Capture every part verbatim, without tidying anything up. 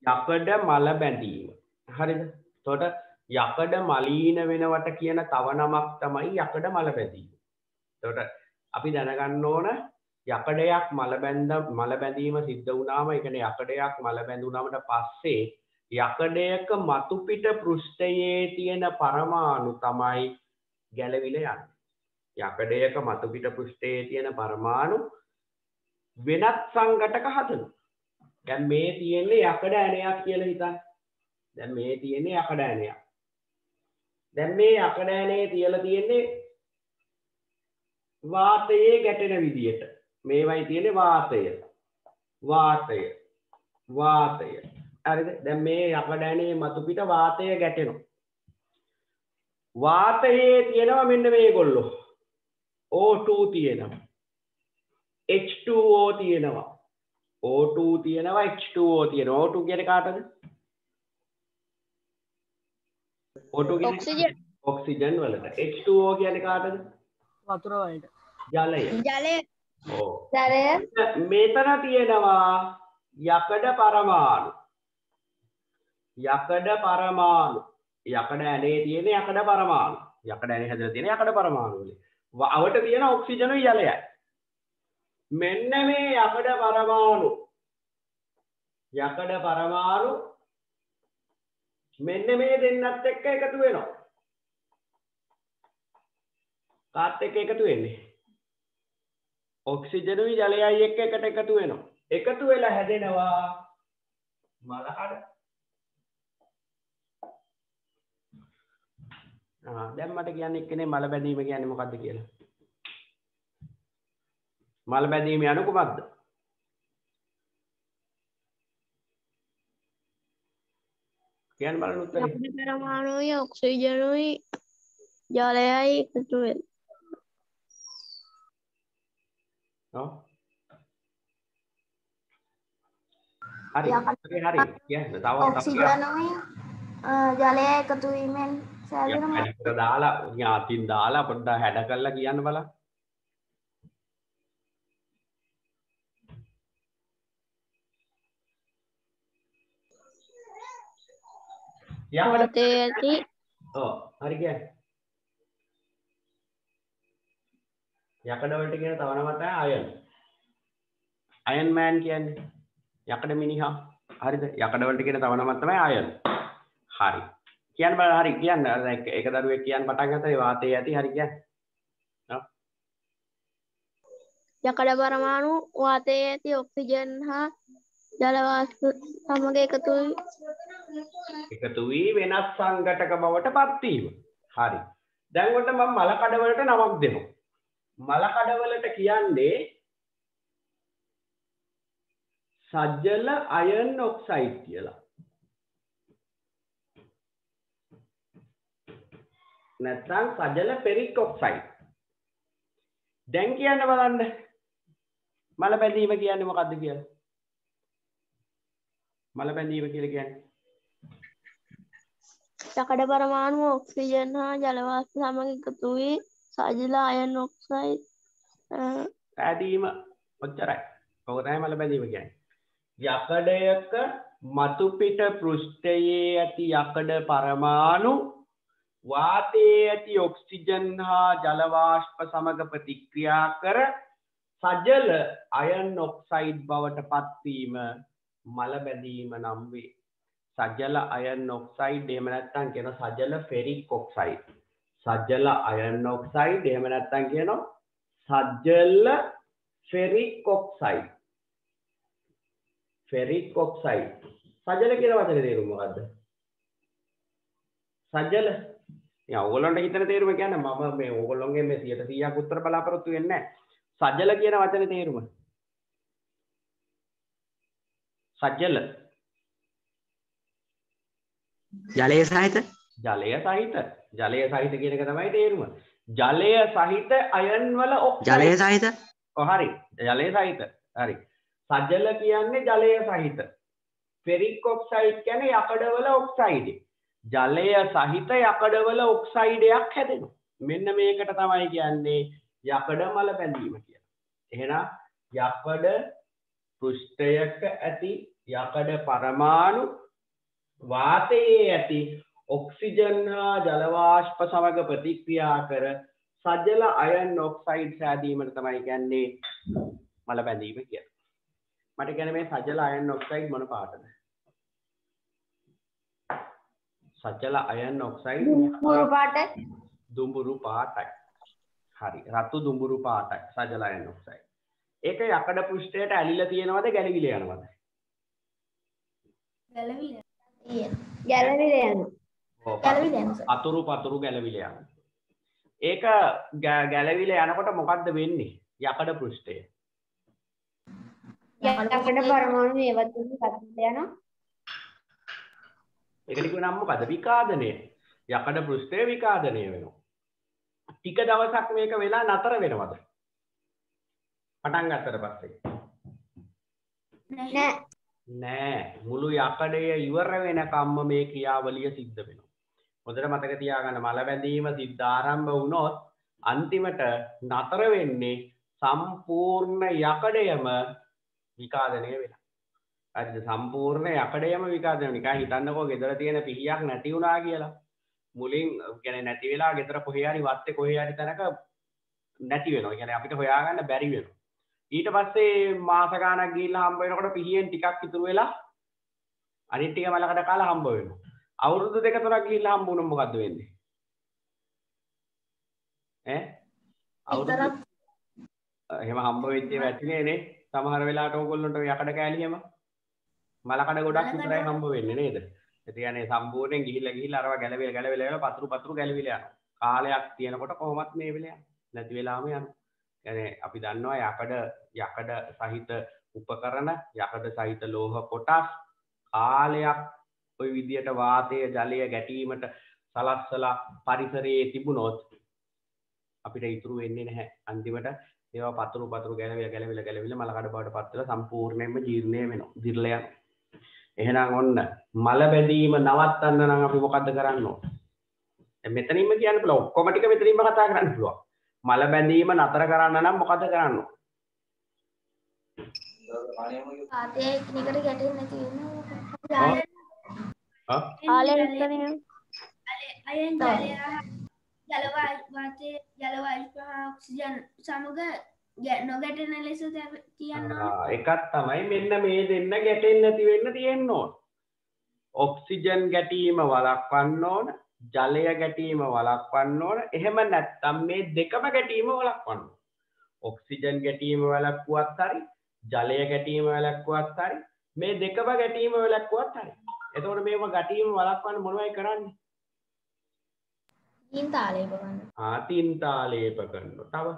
යකඩ මල බැඳීම. හරිද? එතකොට යකඩ මලීන වෙනවට කියන තව නමක් තමයි යකඩ මල බැඳීම. එතකොට අපි දැනගන්න ඕන යකඩයක් මල බැඳ මල බැඳීම සිද්ධ වුණාම ඒ කියන්නේ යකඩයක් මල බැඳුනමට පස්සේ යකඩයක මතු පිට පෘෂ්ඨයේ තියෙන පරමාණු තමයි ගැලවිලා යන්නේ. යකඩයක මතු පිට පෘෂ්ඨයේ තියෙන පරමාණු වෙනත් සංඝටක හදනවා. දැන් මේ තියෙන්නේ යකඩ ඇණයක් කියලා හිතන්න. දැන් මේ තියෙන්නේ යකඩ ඇණයක්. දැන් මේ යකඩ ඇණේ තියලා තියෙන්නේ වාතයේ ගැටෙන විදියට. මේවයි තියෙන්නේ වාතය. වාතය. වාතය. හරිද? දැන් මේ යකඩ ඇණේ මතු පිට වාතය ගැටෙනවා. වාතයේ තියෙනවා මෙන්න මේගොල්ලෝ. O two තියෙනවා. H two O තියෙනවා. O two තියෙනවා H two O තියෙනවා. O two කියන්නේ කාටද? O two කියන්නේ ඔක්සිජන්. ඔක්සිජන් වලට. H two O කියන්නේ කාටද? වතුර වලට. ජලය. ජලය. ඔව්. ජලය. මෙතන තියෙනවා යකඩ පරමාණු. යකඩ පරමාණු. යකඩ ඇණේ තියෙන යකඩ පරමාණු. යකඩ ඇණේ හැදලා තියෙන යකඩ පරමාණු වලින්. අවට තියෙන ඔක්සිජනුයි ජලයයි. මෙන්න මේ යකඩ පරමාණු යකඩ පරමාණු මෙන්න මේ දෙන්නත් එක්ක එකතු වෙනවා. කාත් එක්ක එකතු වෙන්නේ ඔක්සිජනුයි ජලයයි එක්ක එකට එකතු වෙනවා. එකතු වෙලා හැදෙනවා මල කඩ. ආ දැන් මට කියන්න එක්කනේ මල බැඳීම කියන්නේ මොකද්ද කියලා. මල බැඳීම යනු කුමක්ද? කියන්න බලන්න උත්තරේ. යකඩ පරමාණුයි ඔක්සිජනුයි ජලයයි එකතු වෙලා. ඔව්. හරි. හරි හරි. කියන්න තව තව ඔක්සිජනුයි ජලයයි එකතු වීමෙන් සෑදෙනවා. හැඩකට දාලා ඥාතින් දාලා පොඩ්ඩක් හැඩ කරලා කියන්න බලන්න. යකඩ ඇති ඔව් හරි කියන්නේ. යකඩ වලට කියන තව නමක් තමයි අයන්. අයන් මෑන් කියන්නේ යකඩ මිනිහා. හරිද? යකඩ වලට කියන තව නමක් තමයි අයන්. හරි. කියන්න බලන්න හරි කියන්න. එක දරුවෙක් කියන්න පටන් ගත්තා ඒ වාතයේ ඇති හරි කියන්නේ. ඔව්. යකඩ පරමාණු වාතයේ ඇති ඔක්සිජන් හා ජල වාෂ්ප සමග එකතු එකතු වී වෙනස් සංඝටක බවට පත් වීම. හරි. දැන් උන්ට මම මල කඩ වලට නමක් දෙනවා. මල කඩ වලට කියන්නේ සජල අයන් ඔක්සයිඩ් කියලා. නැත්නම් සජල ෆෙරික් ඔක්සයිඩ්. දැන් කියන්න බලන්න මල බැඳීම කියන්නේ මොකද්ද කියලා. මල බැඳීම කියලා කියන්නේ යකඩ පරමාණු ඔක්සිජන් හා ජල වාෂ්ප සමග එකතු වී සජල අයන් ඔක්සයිඩ් ඇදීම ඔච්චරයි. ඔක තමයි මල බැඳීම කියන්නේ. යකඩයක මතු පිට පෘෂ්ඨයේ ඇති යකඩ පරමාණු වාතයේ ඇති ඔක්සිජන් හා ජල වාෂ්ප සමග ප්‍රතික්‍රියා කර සජල අයන් ඔක්සයිඩ් බවට පත්වීම මල බැඳීම නම් වේ. සජල අයන් ඔක්සයිඩ් එහෙම නැත්නම් කියන සජල ෆෙරික් ඔක්සයිඩ්. සජල අයන් ඔක්සයිඩ් එහෙම නැත්නම් කියනවා සජල ෆෙරික් ඔක්සයිඩ්. Ferric oxide. සජල කියන වචනේ තේරුම මොකද්ද? සජල. යා ඕගොල්ලන්ට හිතන තේරුම කියන්නේ මම මේ ඕගොල්ලොන්ගේ මේ සියයට සීයක් උත්තර බලාපොරොත්තු වෙන්නේ නැහැ. සජල කියන වචනේ තේරුම. සජල. ජලය සහිත ජලය සහිත. ජලය සහිත කියන එක තමයි තේරුම. ජලය සහිත අයන් වල ඔක්සයිඩ්. ජලය සහිත. ඔව් හරි. ජලය සහිත. හරි. සජල කියන්නේ ජලය සහිත. ෆෙරික් ඔක්සයිඩ් කියන්නේ යකඩවල ඔක්සයිඩ්. ජලය සහිත යකඩවල ඔක්සයිඩයක් හැදෙනවා. මෙන්න මේකට තමයි කියන්නේ යකඩ මල බැඳීම කියලා. එහෙනම් යකඩ පෘෂ්ඨයක ඇති යකඩ පරමාණු වාතයේ ඇති ඔක්සිජන් හා ජල වාෂ්ප සමග ප්‍රතික්‍රියා කර සජල අයන් ඔක්සයිඩ් සෑදීමට තමයි කියන්නේ මල බැඳීම කියන්නේ. මට කියන්නේ මේ සජල අයන් ඔක්සයිඩ් මොන පාටද? සජල අයන් ඔක්සයිඩ් දුඹුරු පාටයි. දුඹුරු පාටයි. හරි. රතු දුඹුරු පාටයි සජල අයන් ඔක්සයිඩ්. ඒක යකඩ පෘෂ්ඨයට ඇලිලා තියෙනවද ගැලවිලා යනවද? ගැලවිලා. ගැලවිලා යනවා. ඔව්. ගැලවිලා යනවා. අතුරු පතුරු ගැලවිලා යනවා. ඒක ගැලවිලා යනකොට මොකද්ද වෙන්නේ? යකඩ පෘෂ්ඨය. යකඩ පරමාණු ඒවත් එක්ක කඩලා යනවා. ඒකට කියනවා මොකද? විකාදනය. යකඩ පෘෂ්ඨය විකාදනය වෙනවා. ටික දවසක් මේක වෙලා නතර වෙනවද? පටන් ගත්තට පස්සේ. නෑ. නෑ. මුළු යකඩය ඉවර වෙනකම්ම මේ ක්‍රියාවලිය සිද්ධ වෙනවා. හොඳට මතක තියාගන්න මල බැඳීම සිද්ධ ආරම්භ වුණොත් අන්තිමට නතර වෙන්නේ සම්පූර්ණ යකඩයම විකාදනය වෙලා. හරිද? සම්පූර්ණ යකඩයම විකාදනය. නිකන් හිතන්නකෝ ගෙදර තියෙන පිහියක් නැති වුණා කියලා. මුලින් කියන්නේ නැති වෙලා ගෙදර කොහේ හරි වත්තේ කොහේ හරි තැනක නැති වෙනවා. කියන්නේ අපිට හොයාගන්න බැරි වෙනවා. ඊට පස්සේ මාස ගාණක් ගිහිල්ලා හම්බ වෙනකොට පිහියෙන් ටිකක් ඉතුරු වෙලා අනිත් ටික මලකඩ කාලා හම්බ වෙනවා. අවුරුදු දෙක තුනක් ගිහිල්ලා හම්බ වුණොත් මොකද්ද වෙන්නේ? ඈ? අවුරුදු එහෙම හම්බ වෙච්ච ඒවා ඇතිනේ නේ. සමහර වෙලාවට ඕගොල්ලන්ට යකඩ කෑලි හැම මලකඩ ගොඩක් විතරයි හම්බ වෙන්නේ නේද? ඒ කියන්නේ සම්පූර්ණයෙන් ගිහිල්ලා ගිහිල්ලා අරවා ගැලවිලා ගැලවිලා යනවා පතුරු පතුරු ගැලවිලා යනවා. කාලයක් තියෙනකොට කොහොමත් මේ වෙලේ යනවා. නැති වෙලාම යනවා. කියන්නේ අපි දන්නවා යකඩ යකඩ සහිත උපකරණ යකඩ සහිත ලෝහ කොටස් කාලයක් ওই විදියට වාතය ජලය ගැටීමට සලස්සලා පරිසරයේ තිබුණොත් අපිට ඉතුරු වෙන්නේ නැහැ. අන්තිමට ඒවා පතුරු පතුරු ගැලවිලා ගැලවිලා ගැලවිලා මලකඩ බවට පත් වෙලා සම්පූර්ණයෙන්ම ජීර්ණය වෙනවා. දිර්ලා යනවා. එහෙනම් ඔන්න මල බැඳීම නවත්තන්න නම් අපි මොකද්ද කරන්න ඕන? දැන් මෙතනින්ම කියන්න පුළුවන්. ඔක්කොම ටික මෙතනින්ම කතා කරන්න පුළුවන්. මල බැඳීම නතර කරන්න නම් මොකද කරන්න ඕන? ආතේ එකිනෙකට ගැටෙන්නේ නැති වෙනවා. ආ? ආලේ එක්කනේ. අයන් ජලය ජල වාතය ජල වාෂ්ප ඔක්සිජන් සමග නොගැටෙන ලෙස තියන්න ඕන. එකක් තමයි මෙන්න මේ දෙන්න ගැටෙන්නේ නැති වෙන්න තියෙන්න ඕන. ඔක්සිජන් ගැටීම වළක්වන්න ඕන. ජලය ගැටීම වළක්වන්න ඕන. එහෙම නැත්නම් මේ දෙකම ගැටීම වළක්වන්න ඕන. ඔක්සිජන් ගැටීම වළක්වුවත් හරි, ජලය ගැටීම වළක්වුවත් හරි, මේ දෙකම ගැටීම වළක්වුවත් හරි. එතකොට මේව ගැටීම වළක්වන්න මොනවයි කරන්නේ? තින්තාලේප කරන්න. ආ තින්තාලේප කරනවා. තව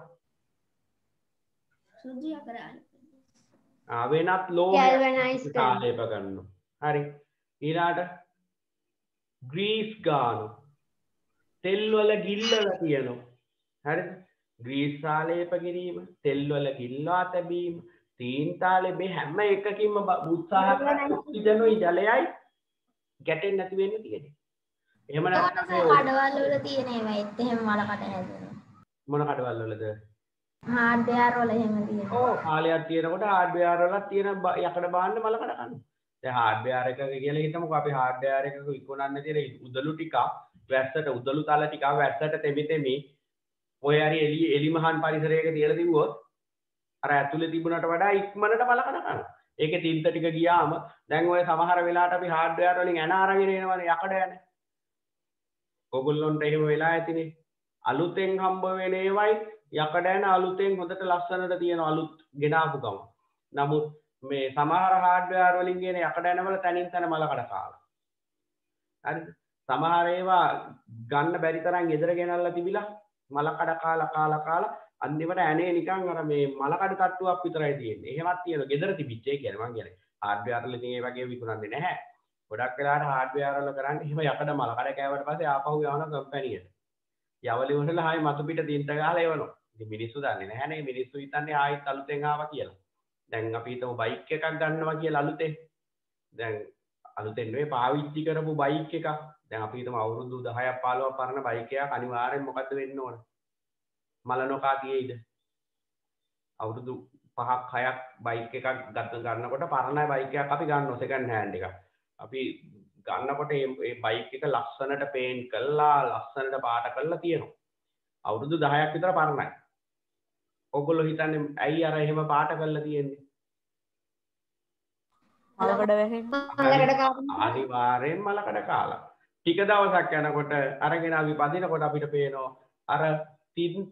සුද්ධිය කරන්න. ආ වෙනත් ලෝහයක් තින්තාලේප කරනවා. හරි. ඊළාට ග්‍රීස් ගානවා. තෙල් වල ගිල්ලලා තියෙනවා. හරිද? ග්‍රීස් ආලේප කිරීම, තෙල් වල ගිල්ලා තැබීම, තීන්තාලේ මේ හැම එකකින්ම උත්සාහ කරන ඔක්සිජනුයි ජලයයි ගැටෙන්නේ නැති වෙන්න තියෙන්නේ. එහෙම නැත්නම් මේ කඩවල වල තියෙන ඒවා ඒත් එහෙම මලකට හැදෙනවා. මොන කඩවල වලද? හાર્ඩ්වෙයාර් වල එහෙම තියෙනවා. ඔව් කාලයක් තියෙනකොට හાર્ඩ්වෙයාර් වල තියෙන යකඩ බාන්න මලකඩ කනවා. දැන් හાર્ඩ්වෙයාර් එකක කියලා හිතමුකෝ අපි හાર્ඩ්වෙයාර් එකක විකුණන්න තියෙන උදළු ටික වැස්සට උදළු තල ටික වැස්සට තෙමි තෙමි ඔය හරි එළි එලි මහන් පරිසරයක තියලා තිබුවොත් අර ඇතුලේ තිබුණට වඩා ඉක්මනට මලකඩ කනවා. ඒකේ තින්ත ටික ගියාම දැන් ඔය සමහර වෙලාවට අපි හાર્ඩ්වෙයාර් වලින් ඇන අරගෙන එනවනේ යකඩ යන. ඔගොල්ලොන්ට එහෙම වෙලා ඇතිනේ. අලුතෙන් හම්බ වෙන ඒවයි යකඩ යන අලුතෙන් හොඳට ලස්සනට තියෙන අලුත් ගෙනාපු ගම. නමුත් මේ සමහර හાર્ඩ්වෙයාර් වලින් කියන යකඩ යනවල තනින් තන මලකඩ කාලා. හරිද? සමහර ඒවා ගන්න බැරි තරම් ගෙදර ගෙනල්ලා තිබිලා මලකඩ කාලා කාලා කාලා අන්තිමට ඇනේ නිකන් අර මේ මලකඩ තට්ටුවක් විතරයි තියෙන්නේ. එහෙමත් තියෙනවා. ගෙදර තිබිච්ච ඒ කියන්නේ මං කියන්නේ. හાર્ඩ්වෙයාර් වල ඉතින් ඒ වගේ විකුණන්නේ නැහැ. ගොඩක් වෙලාවට හાર્ඩ්වෙයාර් වල කරන්නේ එහෙම යකඩ මලකඩ කෑවට පස්සේ ආපහු යවන කම්පැනියට. යවලි වලට ආයි මතු පිට තින්ත ගහලා එවනවා. ඉතින් මිනිස්සු දන්නේ නැහැනේ. මිනිස්සු හිතන්නේ ආයිත් අලුතෙන් ආවා කියලා. දැන් අපි හිතමු බයික් එකක් ගන්නවා කියලා අලුතෙන්. දැන් අලුතෙන් නෙවෙයි පාවිච්චි කරපු බයික් එකක්. දැන් අපි හිතමු අවුරුදු දහයක් පහළොවක් පරණ බයික් එකක් අනිවාර්යෙන් මොකද්ද වෙන්න ඕන? මල නොකා තියෙයිද? අවුරුදු පහක් හයක් බයික් එකක් ගත ගන්නකොට පරණ බයික් එකක් අපි ගන්නවා සෙකන්ඩ් හෑන්ඩ් එකක්. අපි ගන්නකොට මේ බයික් එක ලස්සනට පේන්ට් කළා ලස්සනට පාට කරලා තියෙනවා. අවුරුදු දහයක් විතර පරණයි. ඔයගොල්ලෝ හිතන්නේ ඇයි අර එහෙම පාට කරලා තියෙන්නේ? මලකඩ වැහෙන්න. මලකඩ කාලා. අනිවාර්යෙන් මලකඩ කාලා. ටික දවසක් යනකොට අරගෙන අපි පදිනකොට අපිට පේනවා අර තින්ත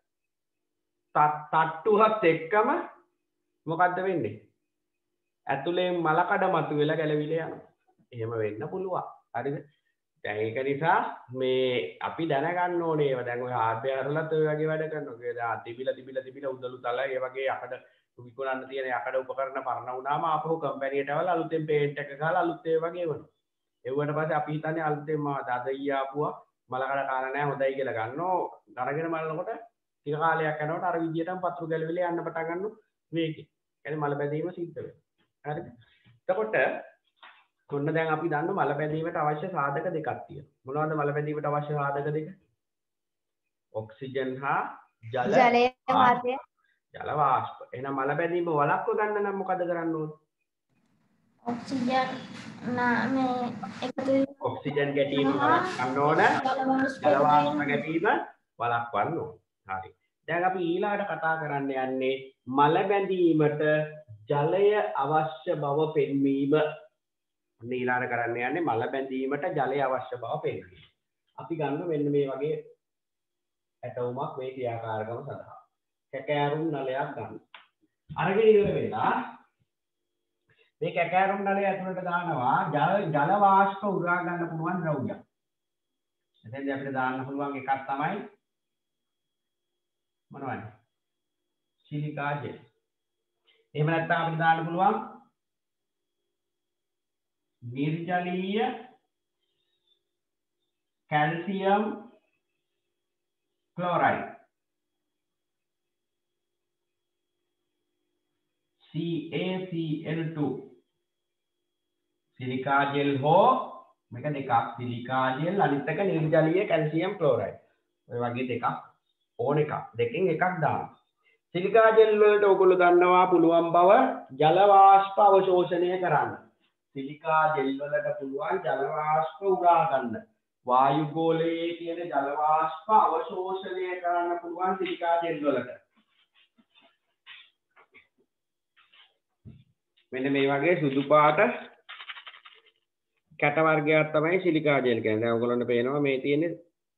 තට්ටුවත් එක්කම මොකද්ද වෙන්නේ? ඇතුලෙන් මලකඩ මතුවෙලා ගැලවිලා යනවා. එහෙම වෙන්න පුළුවන්. හරිද? දැන් ඒක නිසා මේ අපි දැනගන්න ඕනේ ඒවා. දැන් ඔය හાર્ඩ්වෙයාර් වලත් ඔය වගේ වැඩ කරනවා. ඒ දැන් තිබිලා තිබිලා තිබිලා උදළු තල ඒ වගේ යකඩ විකුණන්න තියෙන යකඩ උපකරණ පරණ වුණාම ආපහු කම්පැනියට આવලා අලුතෙන් පේන්ට් එක ගහලා අලුත් ඒ වගේ වෙනවා. එව්වට පස්සේ අපි හිතන්නේ අලුතෙන් මාත අද ඊ ආපුවා මලකඩ කාලා නැහැ හොඳයි කියලා ගන්නෝ. අරගෙන බලනකොට ටික කාලයක් යනකොට අර විදියටම පතුරු ගැලවිලා යන්න පටන් ගන්නවා වේගෙන්. يعني මල බැඳීම සිද්ධ වෙනවා. හරිද? එතකොට ඔන්න දැන් අපි දන්න මල බැඳීමට අවශ්‍ය සාධක දෙකක් තියෙනවා. මොනවද මල බැඳීමට අවශ්‍ය සාධක දෙක? ඔක්සිජන් හා ජල ජලය වාතය. ජල වාෂ්ප. එහෙනම් මල බැඳීම වළක්ව ගන්න නම් මොකද කරන්න ඕන? ඔක්සිජන් මේ එකතු ඔක්සිජන් ගැටීම වළක්වන්න ඕන. ජල වාෂ්ප ගැටීම වළක්වන්න ඕන. හරි. දැන් අපි ඊළඟට කතා කරන්න යන්නේ මල බැඳීමට ජලය අවශ්‍ය බව පෙන්වීම. ඊළඟ කරන්න යන්නේ මල බැඳීමට ජලය අවශ්‍ය බව පෙන්වීම. අපි ගන්න මෙන්න මේ වගේ ඇටවුමක් මේ ක්‍රියාකාරකම සඳහා. කැකෑරුම් නලයක් ගන්න. අරගෙන ඉවර වෙලා මේ කැකෑරුම් නලය ඇතුළට දානවා ජල ජල වාෂ්ප උරා ගන්න පුළුවන් ද්‍රව්‍යයක්. එතෙන්දී අපිට දාන්න පුළුවන් එකක් තමයි මොනවද? Silica gel. එහෙම නැත්නම් අපිට දාන්න පුළුවන් නිර්ජලීය calcium chloride C a C L two silica gel හෝ මේක දෙකක් සිලිකා ජෙල් අනිත් එක නිර්ජලීය කැල්සියම් ක්ලෝරයිඩ් ඔය වගේ දෙකක් ඕන එකක් දෙකෙන් එකක් දාන්න. සිලිකා ජෙල් වලට ඔයගොල්ලෝ දන්නවා පුළුවන් බව ජල වාෂ්ප අවශෝෂණය කරන්න. සිලිකා ජෙල් වලට පුළුවන් ජල වාෂ්ප උරා ගන්න. වායු ගෝලයේ තියෙන ජල වාෂ්ප අවශෝෂණය කරන්න පුළුවන් සිලිකා ජෙල් වලට. මෙන්න මේ වගේ සුදු පාට කැට වර්ගයක් තමයි සිලිකා ජෙල් කියන්නේ. දැන් ඔයගොල්ලන්ට පේනවා මේ තියෙන්නේ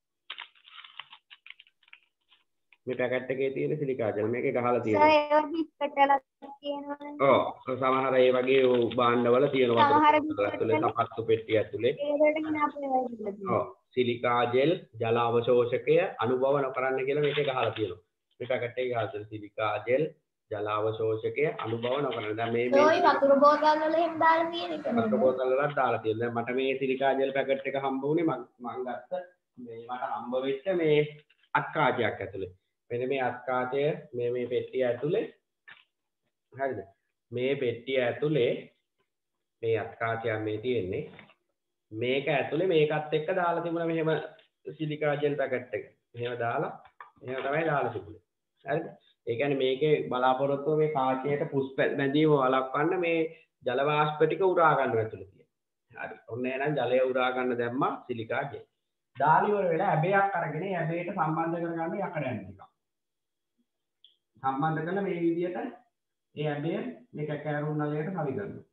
මේ පැකට් එකේ තියෙන සිලිකා ජෙල් මේකේ ගහලා තියෙනවා. සර් ඒවා බිස්කට් වල තියෙනවනේ. ඔව් සමහර ඒ වගේ භාණ්ඩවල තියෙනවා. සමහර ඇතුලේ සපත්තු පෙට්ටිය ඇතුලේ. ඒකට කියන අපේ වල ඔව් සිලිකා ජෙල් ජල අවශෝෂකය අනුභව නොකරන්න කියලා මේකේ ගහලා තියෙනවා. මේ පැකට් එකේ ගහලා තියෙන සිලිකා ජෙල් ජල අවශෝෂකය අනුභව නොකරන්න. දැන් මේ මේ ඔය වතුර බෝතල් වල එහෙම දාලා තියෙන එක නේ. වතුර බෝතල් වලත් දාලා තියෙනවා. දැන් මට මේ සිලිකා ජෙල් පැකට් එක හම්බ වුණේ මම මම ගත්ත මේ මට හම්බ වෙච්ච මේ අත්කාචයක් ඇතුලේ. මෙන්න මේ අත්කාචය මේ මේ පෙට්ටිය ඇතුලේ හරිද? මේ පෙට්ටිය ඇතුලේ මේ අත්කාචයක් මේ තියෙන්නේ. මේක ඇතුලේ මේකත් එක්ක දාලා තිබුණා මෙහෙම සිලිකා ජෙල් පැකට් එක. මෙහෙම දාලා එහෙම තමයි දාලා තිබුණේ. හරිද? ඒ කියන්නේ මේකේ බලාපොරොත්තුව මේ කාචයට පුෂ් බැඳීම වළක්වන්න මේ ජල වාෂ්ප ටික උරා ගන්න ඇතුලේ තියෙනවා. හරි. ඔන්න එහෙනම් ජලය උරා ගන්න දැම්මා සිලිකා ජෙල්. දාලා ඉවර වෙලා ඇබයක් අරගෙන ඇබේට සම්බන්ධ කරගන්න යකඩ යන ටික. සම්බන්ධ කරලා මේ විදිහට ඒ ඇබය මේ කැකෑරුම් නලයට සවි කරනවා.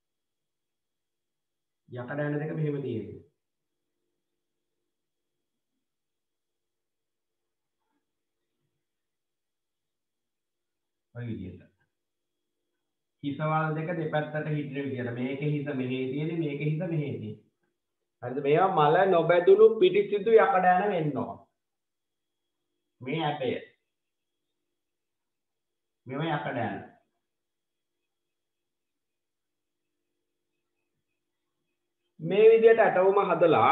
යකඩ යන දෙක මෙහෙම තියෙනවා. ඔය විදිහට. හිසවල් දෙක දෙපැත්තට හිටින විදිහට මේකේ හිස මෙහෙ තියෙන්නේ මේකේ හිස මෙහෙ තියෙන්නේ. හරිද? මේවා මල නොබැදුණු පිටිසිදු යකඩ යන වෙන්න ඕන. මේ ඇබය. මේව යකඩ යන. මේ විදිහට ඇටවුම හදලා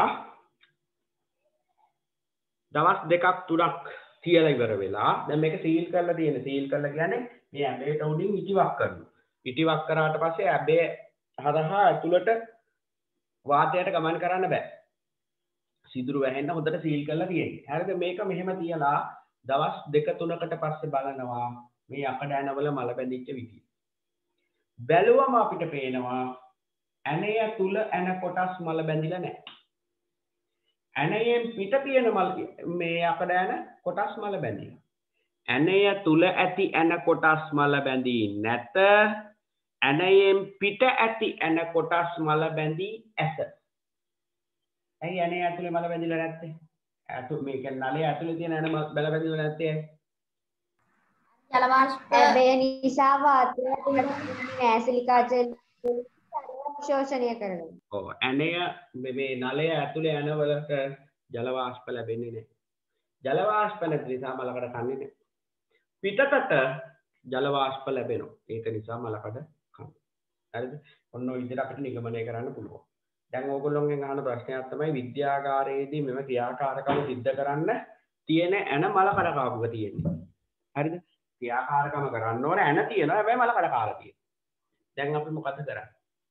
දවස් දෙකක් තුනක් තියලා ඉවර වෙලා දැන් මේක සීල් කරලා තියෙන. සීල් කරලා කියන්නේ මේ ඇබේට උඩින් ඉටිවක් කරනවා. ඉටිවක් කරාට පස්සේ ඇබේ හරහා ඇතුළට වාතයට ගමන් කරන්න බෑ. සිදුරු වැහෙන්න හොඳට සීල් කරලා තියෙන්නේ. හරිද? මේක මෙහෙම තියලා දවස් දෙක තුනකට පස්සේ බලනවා මේ යකඩ ඇනවල මල බැඳිච්ච විදිය. බැලුවම අපිට පේනවා ඇණය තුල ඇන කොටස් මල බැඳිලා නැහැ. ඇණයෙන් පිට තියෙන මල මේ යකඩ ඇන කොටස් මල බැඳිලා. ඇණය තුල ඇති ඇන කොටස් මල බැඳී නැත. ඇණයෙන් පිට ඇති ඇන කොටස් මල බැඳී ඇත. ඇයි ඇණය ඇතුලේ මල බැඳිලා නැත්තේ? ඇතු මේ කියන්නේ නලයේ ඇතුලේ තියෙන ඇන මල බැඳිලා නැත්තේ ඇයි? ජල වාෂ්ප ඒ නිසා වාතය නෑ සිලිකාචේ ශෝෂණය කරනවා. ඔව් ඇණය මේ නලය ඇතුලේ ඇනවලට ජල වාෂ්ප ලැබෙන්නේ නැහැ. ජල වාෂ්ප නැති නිසා මලකඩ කන්නේ නැහැ. පිටතට ජල වාෂ්ප ලැබෙනවා. ඒක නිසා මලකඩ කනවා. හරිද? ඔන්න ඔය විදිහට අපිට නිගමනය කරන්න පුළුවන්. දැන් ඕගොල්ලෝගෙන් අහන ප්‍රශ්නයක් තමයි විද්‍යාගාරයේදී මෙව ක්‍රියාකාරකම් සිද්ධ කරන්න තියෙන ඇන මලකඩ කාපුව තියෙන්නේ. හරිද? ක්‍රියාකාරකම කරන්න ඕන ඇන තියෙනවා හැබැයි මලකඩ කාලා තියෙනවා. දැන් අපි මොකද කරන්නේ?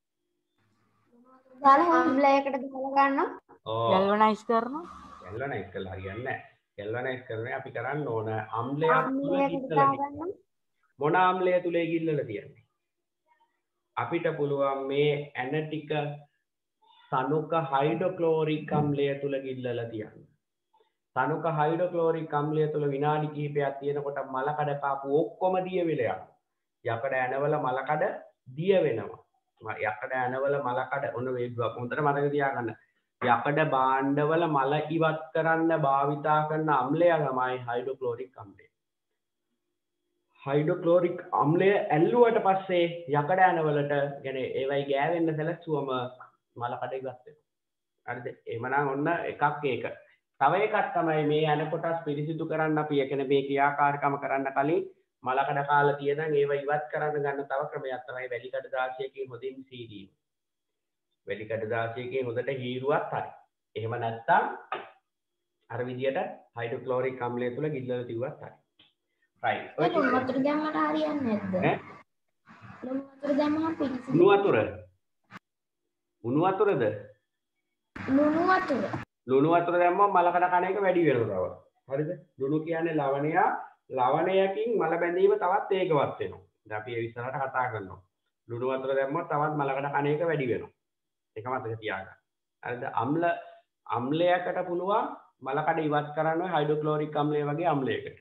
අම්ලයකට දාලා ගන්නවා. ඔව්. ගැල්වනයිස් කරනවා. ගැල්වනයිස් කරලා හරියන්නේ නැහැ. ගැල්වනයිස් කරන්නේ අපි කරන්න ඕන අම්ලයක් තුල අම්ලයකට ගිල්ලලා දාලා ගන්නවා. මොන අම්ලය තුලේ ගිල්ලලා තියන්නේ? අපිට පුළුවන් මේ ඇන ටික සනුක හයිඩ්‍රොක්ලෝරික් අම්ලය තුල ගිල්ලලා තියන්න. සනුක හයිඩ්‍රොක්ලෝරික් අම්ලය තුල විනාඩි කිහිපයක් තියෙනකොට මලකඩ කාපු ඔක්කොම දිය වෙලා යනවා. යකඩ ඇනවල මලකඩ දිය වෙනවා. යකඩ ඇනවල මලකඩ ඔන්න වේගයක් හොඳට මතක තියාගන්න. යකඩ භාණ්ඩවල මල ඉවත් කරන්න භාවිතා කරන අම්ලය තමයි හයිඩ්‍රොක්ලෝරික් අම්ලය. හයිඩ්‍රොක්ලෝරික් අම්ලය ඇල්ලුවට පස්සේ යකඩ ඇනවලට يعني ඒවයි ගෑවෙන්න සැලසුවම මලකඩ ඉවත් වෙනවා. හරිද? එහෙමනම් ඔන්න එකක් ඒක. තව එකක් තමයි මේ ඇන කොටස් පිරිසිදු කරන්න අපි ඒ කියන්නේ මේ ක්‍රියාකාරකම කරන්න කලින් මලකඩ කාලා තියෙනම් ඒව ඉවත් කරන්න ගන්න තව ක්‍රමයක් තමයි වැලි කඩදාසියකින් හොඳින් සීදීම. වැලි කඩදාසියකින් හොඳට හීරුවත් හරි. එහෙම නැත්නම් අර විදියට හයිඩ්‍රොක්ලෝරික් අම්ලය තුල ගිල්ලලා තියුවත් හරි. right. ඔය ලුණු වතුර දැම්මට හරියන්නේ නැද්ද? ඈ? ලුණු වතුර දැම්මම පිළිසිදු. උණු වතුර. උණු වතුරද? ලුණු වතුර. ලුණු වතුර දැම්මම මලකඩ කණ එක වැඩි වෙනවා. හරිද? ලුණු කියන්නේ ලවණය. ලවණයකින් මල බැඳීම තවත් ඒකවත් වෙනවා. දැන් අපි ඒ විස්තරට කතා කරනවා. ලුණු වතුර දැම්මොත් තවත් මලකඩ කණ එක වැඩි වෙනවා. ඒක මතක තියාගන්න. හරිද? අම්ල අම්ලයකට පුළුවන් මලකඩ ඉවත් කරන්න ඔය හයිඩ්‍රොක්ලෝරික් අම්ලය වගේ අම්ලයකට.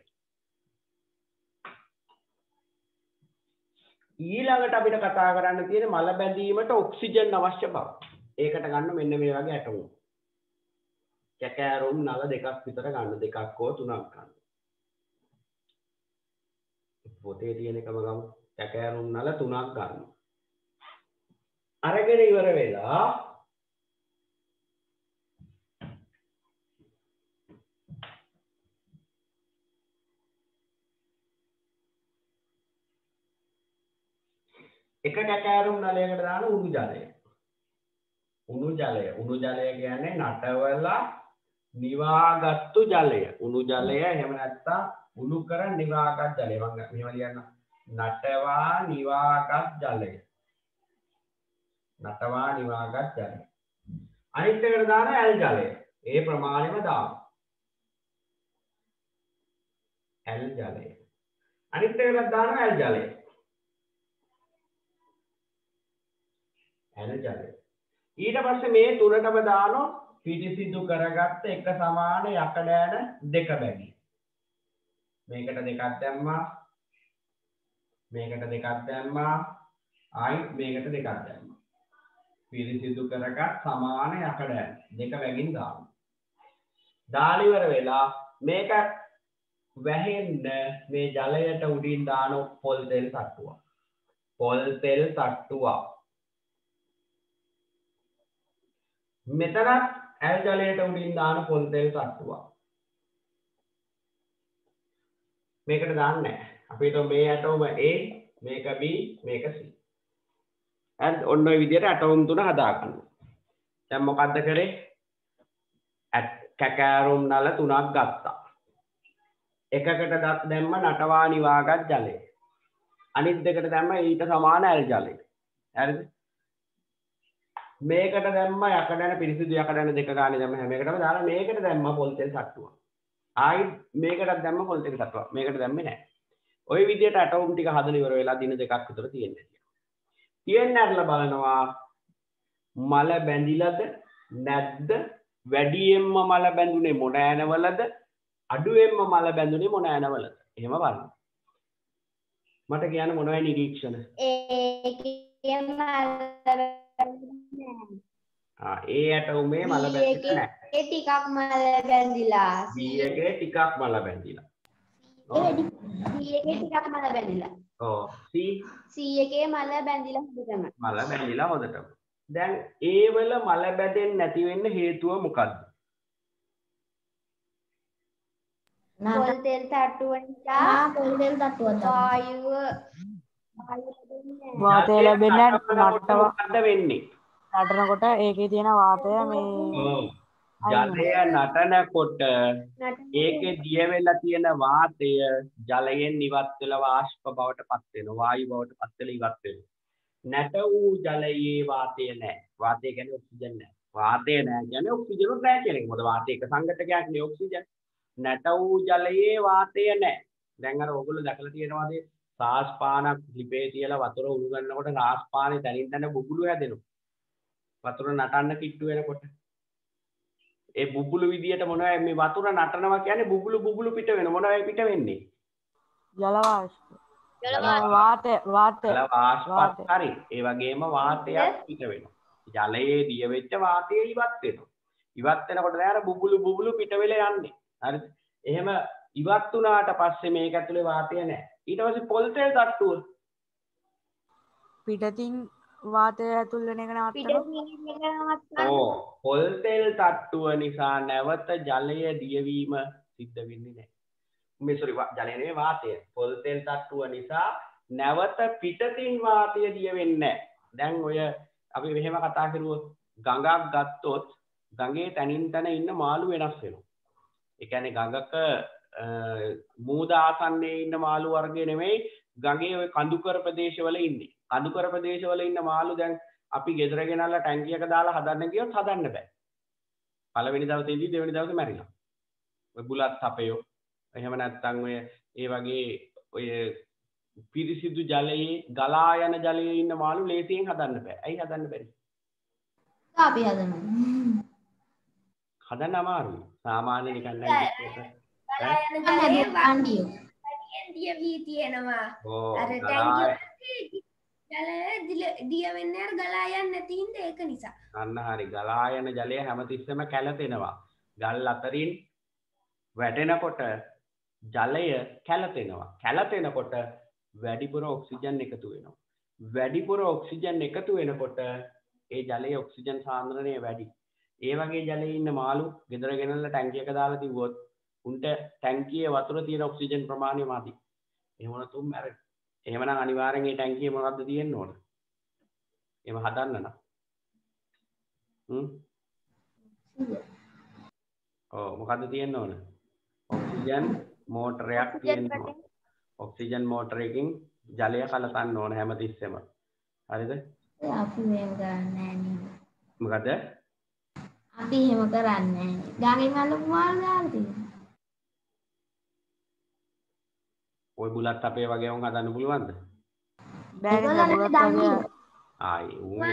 ඊළඟට අපිට කතා කරන්න තියෙන මල බැඳීමට ඔක්සිජන් අවශ්‍ය බව. ඒකට ගන්න මෙන්න මේ වගේ ඇටෝම. කැකෑරුම් නල දෙකක් විතර ගන්න. දෙකක් හෝ තුනක් ගන්න. පොතේ තියෙන එකම ගමු. කැකෑරුම් නල තුනක් ගන්න. අරගෙන ඉවර වෙලා එක කැකෑරුම් නලයකට දාන උණු ජලය. උණු ජලය. උණු ජලය කියන්නේ නටවලා නිවාගත්තු ජලය. උණු ජලය එහෙම නැත්නම් උණු කර නිවාගත් ජලය. මම මෙහෙම ලියන්න. නටවා නිවාගත් ජලය. නටවා නිවාගත් ජලය. අනිත් එකට දාන ඇල් ජලය. ඒ ප්‍රමාණයම දාන්න. ඇල් ජලය. අනිත් එකට දාන ඇල් ජලය. ඇල් ජලය. ඊට පස්සේ මේ තුනටම දානවා පිරිසිදු කරගත්ත එක සමාන යකඩ ඇන දෙක බැගි. මේකට දෙකක් දැම්මා. මේකට දෙකක් දැම්මා. ආයිත් මේකට දෙකක් දැම්මා. පිරිසිදු කරගත් සමාන යකඩ ඇන දෙක බැගින් දානවා. දාලා ඉවර වෙලා මේක වැහෙන්න මේ ජලයට උඩින් දාන පොල් තෙල් තට්ටුවක්. පොල් තෙල් තට්ටුවක්. මෙතනත් ඇල් ජලයට උඩින් දාන පොල් තෙල් තට්ටුවක්. මේකට දාන්නේ නැහැ. අපි හිතමු මේ ඇටෝම A, මේක B, මේක C. හරි ඔන්න ඔය විදිහට ඇටෝම් තුන හදා ගන්නවා. දැන් මොකද්ද කරේ? කැකෑරුම් නල තුනක් ගත්තා. එකකට දැම්ම නටවා නිවාගත් ජලය. අනිත් දෙකට දැම්ම ඊට සමාන ඇල් ජලය. හරිද? මේකට දැම්ම යකඩ ඇන පිරිසිදු යකඩ ඇන දෙක ගානේ දැම්ම හැම එකටම දාලා මේකට දැම්ම පොල් තෙල් තට්ටුවක්. ආයි මේකටත් දැම්ම පොල් තෙල් තට්ටුවක්. මේකට දැම්මේ නැහැ. ওই විදියට ඇටෝම් ටික හදලා ඉවර වෙලා දින දෙකක් විතර තියෙන්නේ. තියෙන්න ඇරලා බලනවා මල බැඳිලාද නැද්ද? වැඩියෙන්ම මල බැඳුනේ මොන ඇනවලද? අඩුවෙන්ම මල බැඳුනේ මොන ඇනවලද? එහෙම බලන්න. මට කියන්න මොනවයි නිරීක්ෂණ? ඒකේ මල බැඳුනේ ආ ඒ ඇටෝමේ මල බැඳිලා නැහැ. ඒ ටිකක් මල බැඳිලා. B එකේ ටිකක් මල බැඳිලා. ඒ D එකේ ටිකක් මල බැඳිලා. ඔව් C C එකේ මල බැඳිලා හොඳටම. මල බැඳිලා හොඳටම. දැන් ඒ වල මල බැඳෙන්නේ නැති වෙන්න හේතුව මොකද්ද? පොල් තෙල් තට්ටුව නිසා පොල් තෙල් තට්ටුවක් වායුව වායුව දෙන්නේ වාතය ලැබෙන්නේ නට්ටව මොකද්ද වෙන්නේ? නටනකොට ඒකේ තියෙන වාතය මේ ඔව්. ජලය නටනකොට ඒකේ දිය වෙලා තියෙන වාතය ජලයෙන් ඉවත් වෙලා වාෂ්ප බවට පත් වෙනවා. වායු බවට පත් වෙලා ඉවත් වෙනවා. නැට වූ ජලයේ වාතය නැහැ. වාතය කියන්නේ ඔක්සිජන් නැහැ. වාතය නැහැ කියන්නේ ඔක්සිජන් උත් නැහැ කියන එක. මොකද වාතය එක සංඝටකයක් නේ ඔක්සිජන්. නැට වූ ජලයේ වාතය නැහැ. දැන් අර ඕගොල්ලෝ දැකලා තියෙනවාද සාස් පානක් ලිපේ තියලා වතුර උණු ගන්නකොට රාස් පානේ තනින් තන බුබුලු හැදෙනවා. වතුර නටන්න කිට්ටු වෙනකොට. ඒ බුබුලු විදියට මොනවයි මේ වතුර නටනවා කියන්නේ බුබුලු බුබුලු පිට වෙන මොනවයි පිට වෙන්නේ? ජල වාෂ්ප. වාතය වාතය ජල වාෂ්පත් හරි. ඒ වගේම වාතයක් පිට වෙනවා. ජලයේ දිය වෙච්ච වාතය ඉවත් වෙනවා. ඉවත් වෙනකොට දැන් අර බුබුලු බුබුලු පිට වෙලා යන්නේ. හරිද? එහෙම ඉවත් වුණාට පස්සේ මේක ඇතුලේ වාතය නැහැ. ඊට පස්සේ පොල් තෙල් තට්ටුව පිටතින් වාතය ඇතුල් වෙන එක නවත්තනවා. ඕ පොල් තෙල් තට්ටුව නිසා නැවත ජලය දියවීම සිද්ධ වෙන්නේ නැහැ. මේ සෝරි ජලය නෙවෙයි වාතය. පොල් තෙල් තට්ටුව නිසා නැවත පිටතින් වාතය දිය වෙන්නේ නැහැ. දැන් ඔය අපි මෙහෙම කතා කරුවොත් ගඟක් ගත්තොත් ගඟේ තනින් තන ඉන්න මාළු වෙනස් වෙනවා. ඒ කියන්නේ ගඟක මූද ආසන්නයේ ඉන්න මාළු වර්ගය නෙමෙයි ගඟේ ඔය කඳුකර ප්‍රදේශවල ඉන්නේ. කඳුකර ප්‍රදේශවල ඉන්න මාළු දැන් අපි ගෙදර ගෙනල්ලා ටැංකියක දාලා හදන්න ගියොත් හදන්න බෑ. පළවෙනි දවසේදී දෙවෙනි දවසේ මැරිලා. ඔය බුලත් අපයෝ එහෙම නැත්නම් ඔය ඒ වගේ ඔය පිරිසිදු ජලයේ ගලා යන ජලයේ ඉන්න මාළු ලේසියෙන් හදන්න බෑ. ඇයි හදන්න බැරි? අපි හදනවා. හදන්න අමාරුයි. සාමාන්‍ය නිකන් නැගිටින්න. අන්ඩියෝ. දිය වී තියෙනවා. ඕ අර ටැංකිය ජලය දිය වෙන්නේ අර ගලා යන්නේ නැති හින්දා ඒක නිසා. අන්න හරි. ගලා යන ජලය හැමතිස්සෙම කැළතෙනවා. ගල් අතරින් වැටෙනකොට ජලය කැළතෙනවා. කැළතෙනකොට වැඩිපුර ඔක්සිජන් එකතු වෙනවා. වැඩිපුර ඔක්සිජන් එකතු වෙනකොට ඒ ජලයේ ඔක්සිජන් සාන්ද්‍රණය වැඩි. ඒ වගේ ජලයේ ඉන්න මාළු ගෙදර ගෙනල්ලා ටැංකියක දාලා තිබ්බොත් උන්ට ටැංකියේ වතුර තියෙන ඔක්සිජන් ප්‍රමාණය මදි. එහෙම නැතුම් මැරෙනවා. එහෙමනම් අනිවාර්යෙන් මේ ටැංකියේ මොනවද තියෙන්න ඕන? එහෙම හදන්න නම්. හ්ම්. ඔව් මොකද්ද තියෙන්න ඕන? ඔක්සිජන් මෝටරයක් තියෙන්න ඕන. ඔක්සිජන් මෝටරයකින් ජලය කලකන්න ඕන හැමතිස්සෙම. හරිද? අපි මේව කරන්නේ නැහැ. මොකද? අපි එහෙම කරන්නේ නැහැ. ගඟෙන් අල්ලපු මාළු දාලා තියෙනවා. ඔය බුලත් අපේ වගේ වුන් හදන්න පුළුවන්ද? බෑ නේද බුලත් වගේ. ආයි ඌ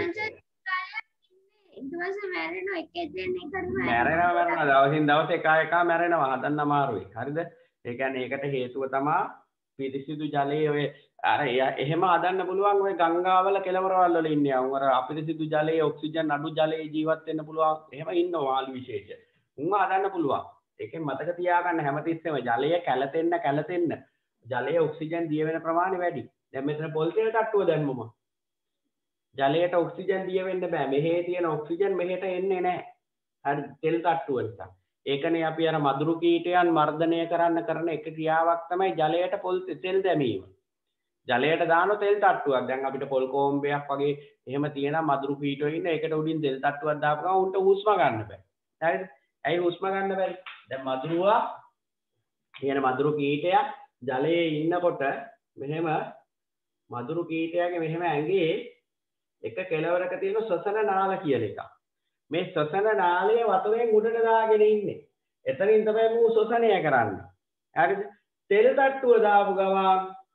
ඊට පස්සේ මැරෙනවා එක දෙන්නේ කරනවා. මැරෙනවා මැරෙනවා දවසින් දවස එක එක මැරෙනවා හදන්න අමාරුයි. හරිද? ඒ කියන්නේ ඒකට හේතුව තමයි පිරිසිදු ජලයේ ඔය අර එහෙම හදන්න පුළුවන් ඔය ගංගාවල කෙළවරවල් වල ඉන්නේ. උන් අර අපිරිසිදු ජලයේ ඔක්සිජන් අඩු ජලයේ ජීවත් වෙන්න පුළුවන්. එහෙම ඉන්නවා මාළු විශේෂ. උන් හදන්න පුළුවන්. ඒකෙන් මතක තියාගන්න හැමතිස්සෙම ජලය කැළතෙන්න කැළතෙන්න ජලයේ ඔක්සිජන් දිය වෙන ප්‍රමාණය වැඩි. දැන් මෙතන පොල් තෙල් තට්ටුව දැම්මම ජලයට ඔක්සිජන් දිය වෙන්න බෑ. මෙහි තියෙන ඔක්සිජන් මෙහෙට එන්නේ නැහැ. හරි තෙල් තට්ටුව නිසා. ඒකනේ අපි අර මදුරු කීටයන් මර්ධනය කරන්න කරන එක ක්‍රියාවක් තමයි ජලයට පොල් තෙල් දැමීම. ජලයට දාන තෙල් තට්ටුවක්. දැන් අපිට පොල් කෝම්බයක් වගේ එහෙම තියෙන මදුරු කීටෝ ඉන්න ඒකට උඩින් තෙල් තට්ටුවක් දාපු ගමන් උන්ට හුස්ම ගන්න බෑ. හරිද? ඇයි හුස්ම ගන්න බැරි? දැන් මදුරුවා කියන මදුරු කීටයක් ජලයේ ඉන්නකොට මෙහෙම මදුරු කීටයාගේ මෙහෙම ඇඟේ එක කෙළවරක තියෙන ශ්වසන නාල කියලා එකක්. මේ ශ්වසන නාලය වතුරෙන් උඩට දාගෙන ඉන්නේ. එතනින් තමයි මූ ශ්වසනය කරන්නේ. හරිද? තෙල් තට්ටුව දාපු ගමන්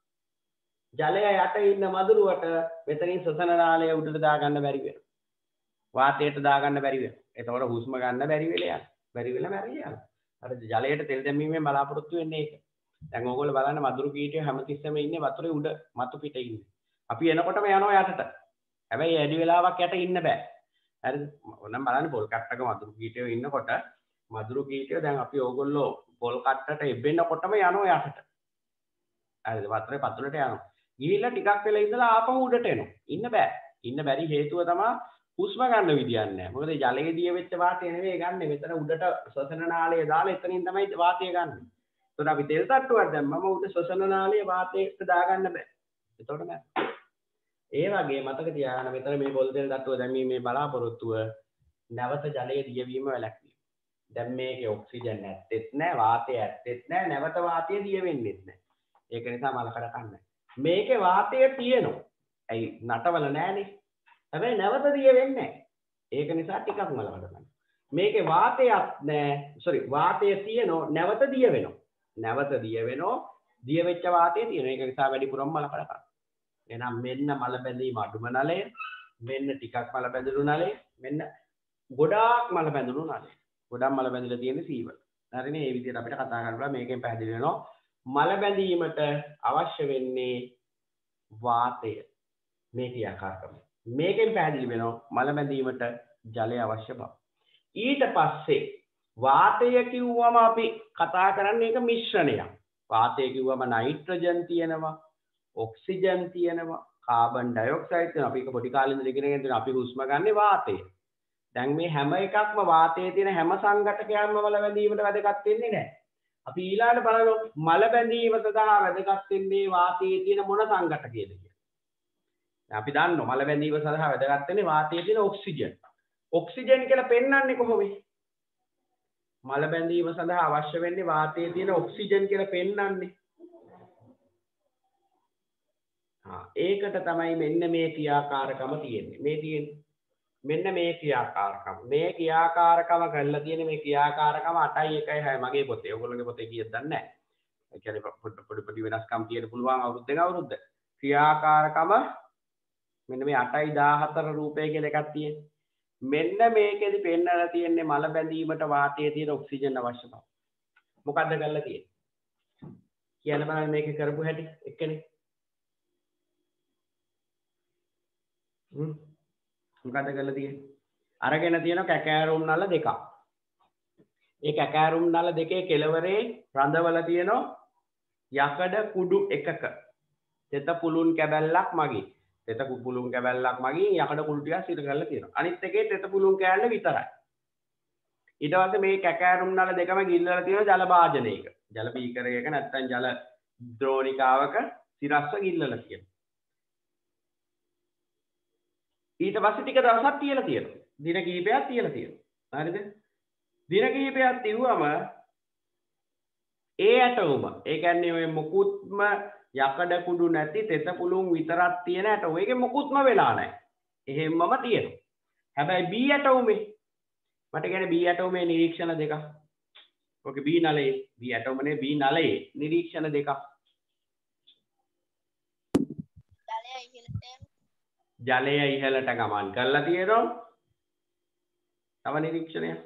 ජලය යට ඉන්න මදුරුවට මෙතනින් ශ්වසන නාලය උඩට දාගන්න බැරි වෙනවා. වාතයට දාගන්න බැරි වෙනවා. එතකොට හුස්ම ගන්න බැරි වෙලා යනවා. බැරි වෙලා මැරිලා යනවා. අර ජලයට තෙල් දැමීමෙන් බලාපොරොත්තු වෙන්නේ ඒක. දැන් ඕගොල්ලෝ බලන්න මදුරු කීටය හැමතිස්සෙම ඉන්නේ වතුරේ උඩ මතු පිට ඉන්නේ. අපි එනකොටම යනවා යටට. හැබැයි වැඩි වෙලාවක් යට ඉන්න බෑ. හරිද? ඕනම් බලන්න පොල් කට්ටක මදුරු කීටය ඉන්නකොට මදුරු කීටය දැන් අපි ඕගොල්ලෝ පොල් කට්ටට එබෙන්නකොටම යනවා යටට. හරිද? වතුරේ පතුලට යනවා. ගිහිල්ලා ටිකක් වෙලා ඉඳලා ආපහු උඩට එනවා. ඉන්න බෑ. ඉන්න බැරි හේතුව තමයි හුස්ම ගන්න විදියක් නැහැ. මොකද ජලයේ දිය වෙච්ච වාතය නෙවෙයි ගන්නෙ. මෙතන උඩට ශ්වසන නාලය දාලා එතනින් තමයි වාතය ගන්නෙ. එතකොට අපි තෙල් තට්ටුවක් දැම්මම උඩ ශ්වසන නාලය වාතයට දාගන්න බෑ. එතකොට නෑ. ඒ වගේ මතක තියාගන්න මෙතන මේ පොල් තෙල් තට්ටුව දැමීමේ බලාපොරොත්තුව නැවත ජලයේ දියවීම වැළැක්වීම. දැන් මේකේ ඔක්සිජන් නැත්තේත් නෑ, වාතය ඇත්තේත් නෑ, නැවත වාතය දිය වෙන්නේත් නෑ. ඒක නිසා මලකඩ කන්නේ. මේකේ වාතය තියෙනවා. ඇයි නටවල නෑනේ. හැබැයි නැවත දිය වෙන්නේ නැහැ. ඒක නිසා ටිකක් මලකඩ ගන්න. මේකේ වාතයක් නැහැ. sorry වාතය තියෙනවා නැවත දිය වෙනවා. නැවත දිය වෙනවා. දිය වෙච්ච වාතය තියෙනවා. ඒක නිසා වැඩිපුරම මලකඩ ගන්න. එහෙනම් මෙන්න මල බැඳීම අඩුම නලය. මෙන්න ටිකක් මල බැඳුණු නලය. මෙන්න ගොඩාක් මල බැඳුණු නලය. ගොඩක් මල බැඳිලා තියෙන සීවල. හරිනේ? මේ විදිහට අපිට කතා කරන්න පුළුවන්. මේකෙන් පැහැදිලි වෙනවා මල බැඳීමට අවශ්‍ය වෙන්නේ වාතය. මේ ක්‍රියාකාරකම. මේකෙන් පැහැදිලි වෙනවා මල බැඳීමට ජලය අවශ්‍ය බව. ඊට පස්සේ වාතය කිව්වම අපි කතා කරන්නේ ඒක මිශ්‍රණයක්. වාතය කිව්වම නයිට්‍රජන් තියෙනවා, ඔක්සිජන් තියෙනවා, කාබන් ඩයොක්සයිඩ් තියෙනවා. අපි ඒක පොඩි කාලේ ඉඳලා ඉගෙනගෙන තියෙනවා. අපි හුස්ම ගන්නේ වාතය. දැන් මේ හැම එකක්ම වාතයේ තියෙන හැම සංඝටකයක්ම මල බැඳීමට වැදගත් වෙන්නේ නැහැ. අපි ඊළඟට බලමු මල බැඳීම සඳහා වැදගත් වෙන්නේ වාතයේ තියෙන මොන සංඝටකයද කියලා. අපි දන්නවා මල බැඳීම සඳහා වැදගත් වෙන්නේ වාතයේ තියෙන ඔක්සිජන්. ඔක්සිජන් කියලා පෙන්වන්නේ කොහොමද? මල බැඳීම සඳහා අවශ්‍ය වෙන්නේ වාතයේ තියෙන ඔක්සිජන් කියලා පෙන්වන්නේ. ආ ඒකට තමයි මෙන්න මේ ක්‍රියාකාරකම තියෙන්නේ. මේ තියෙන්නේ. මෙන්න මේ ක්‍රියාකාරකම. මේ ක්‍රියාකාරකම කරලා තියෙන්නේ මේ ක්‍රියාකාරකම අටයි එකයි හයයි මගේ පොතේ. ඔයගොල්ලෝගේ පොතේ කීයද දන්නේ නැහැ. ඒ කියන්නේ පොඩි පොඩි වෙනස්කම් තියෙන්න පුළුවන් අවුරුද්දෙන් අවුරුද්ද. ක්‍රියාකාරකම මෙන්න මේ අටයි දාහතර රූපය කියලා එකක් තියෙන්නේ. මෙන්න මේකෙදි පෙන්නලා තියෙන්නේ මල බැඳීමට වාතයේ තියෙන ඔක්සිජන් අවශ්‍ය බව. මොකද්ද කරලා තියෙන්නේ? කියන්න බලන්න මේක කරපු හැටි එක්කනේ. හ්ම්. මොකද්ද කරලා තියෙන්නේ? අරගෙන තියෙන කැකෑරුම් නල දෙකක්. ඒ කැකෑරුම් නල දෙකේ කෙළවරේ රඳවල තියෙන යකඩ කුඩු එකක තෙත පුළුන් කැබැල්ලක් මගේ. තෙත පුළුන් කැබැල්ලක් මගින් යකඩ කුළු ටිකක් සිට කරලා තියෙනවා. අනිත් එකේ තෙත පුළුන් කෑල්ල විතරයි. ඊට පස්සේ මේ කැකෑරුම් නල දෙකම ගිල්ලලා තියෙන ජල භාජනයක. ජල බීකරයක නැත්නම් ජල ද්‍රෝණිකාවක සිරස්ව ගිල්ලලා තියෙනවා. ඊට පස්සේ ටික දවසක් තියලා තියෙනවා. දින කිහිපයක් තියලා තියෙනවා. හරිද? දින කිහිපයක් තියුවම ඒ ඇටෝම ඒ කියන්නේ ඔය මුකුත්ම යකඩ කුඩු නැති තෙත පුළුන් විතරක් තියෙන ඇටෝම. ඒකේ මුකුත්ම වෙලා නැහැ. එහෙම්මම තියෙනවා. හැබැයි B ඇටෝමේ මට කියන්නේ B ඇටෝමේ නිරීක්ෂණ දෙකක්. ඔකේ B නලයේ B ඇටෝමනේ B නලයේ නිරීක්ෂණ දෙකක්. ජලය ඉහළට ගමන් කරලා තියෙනවා. තව නිරීක්ෂණයක්.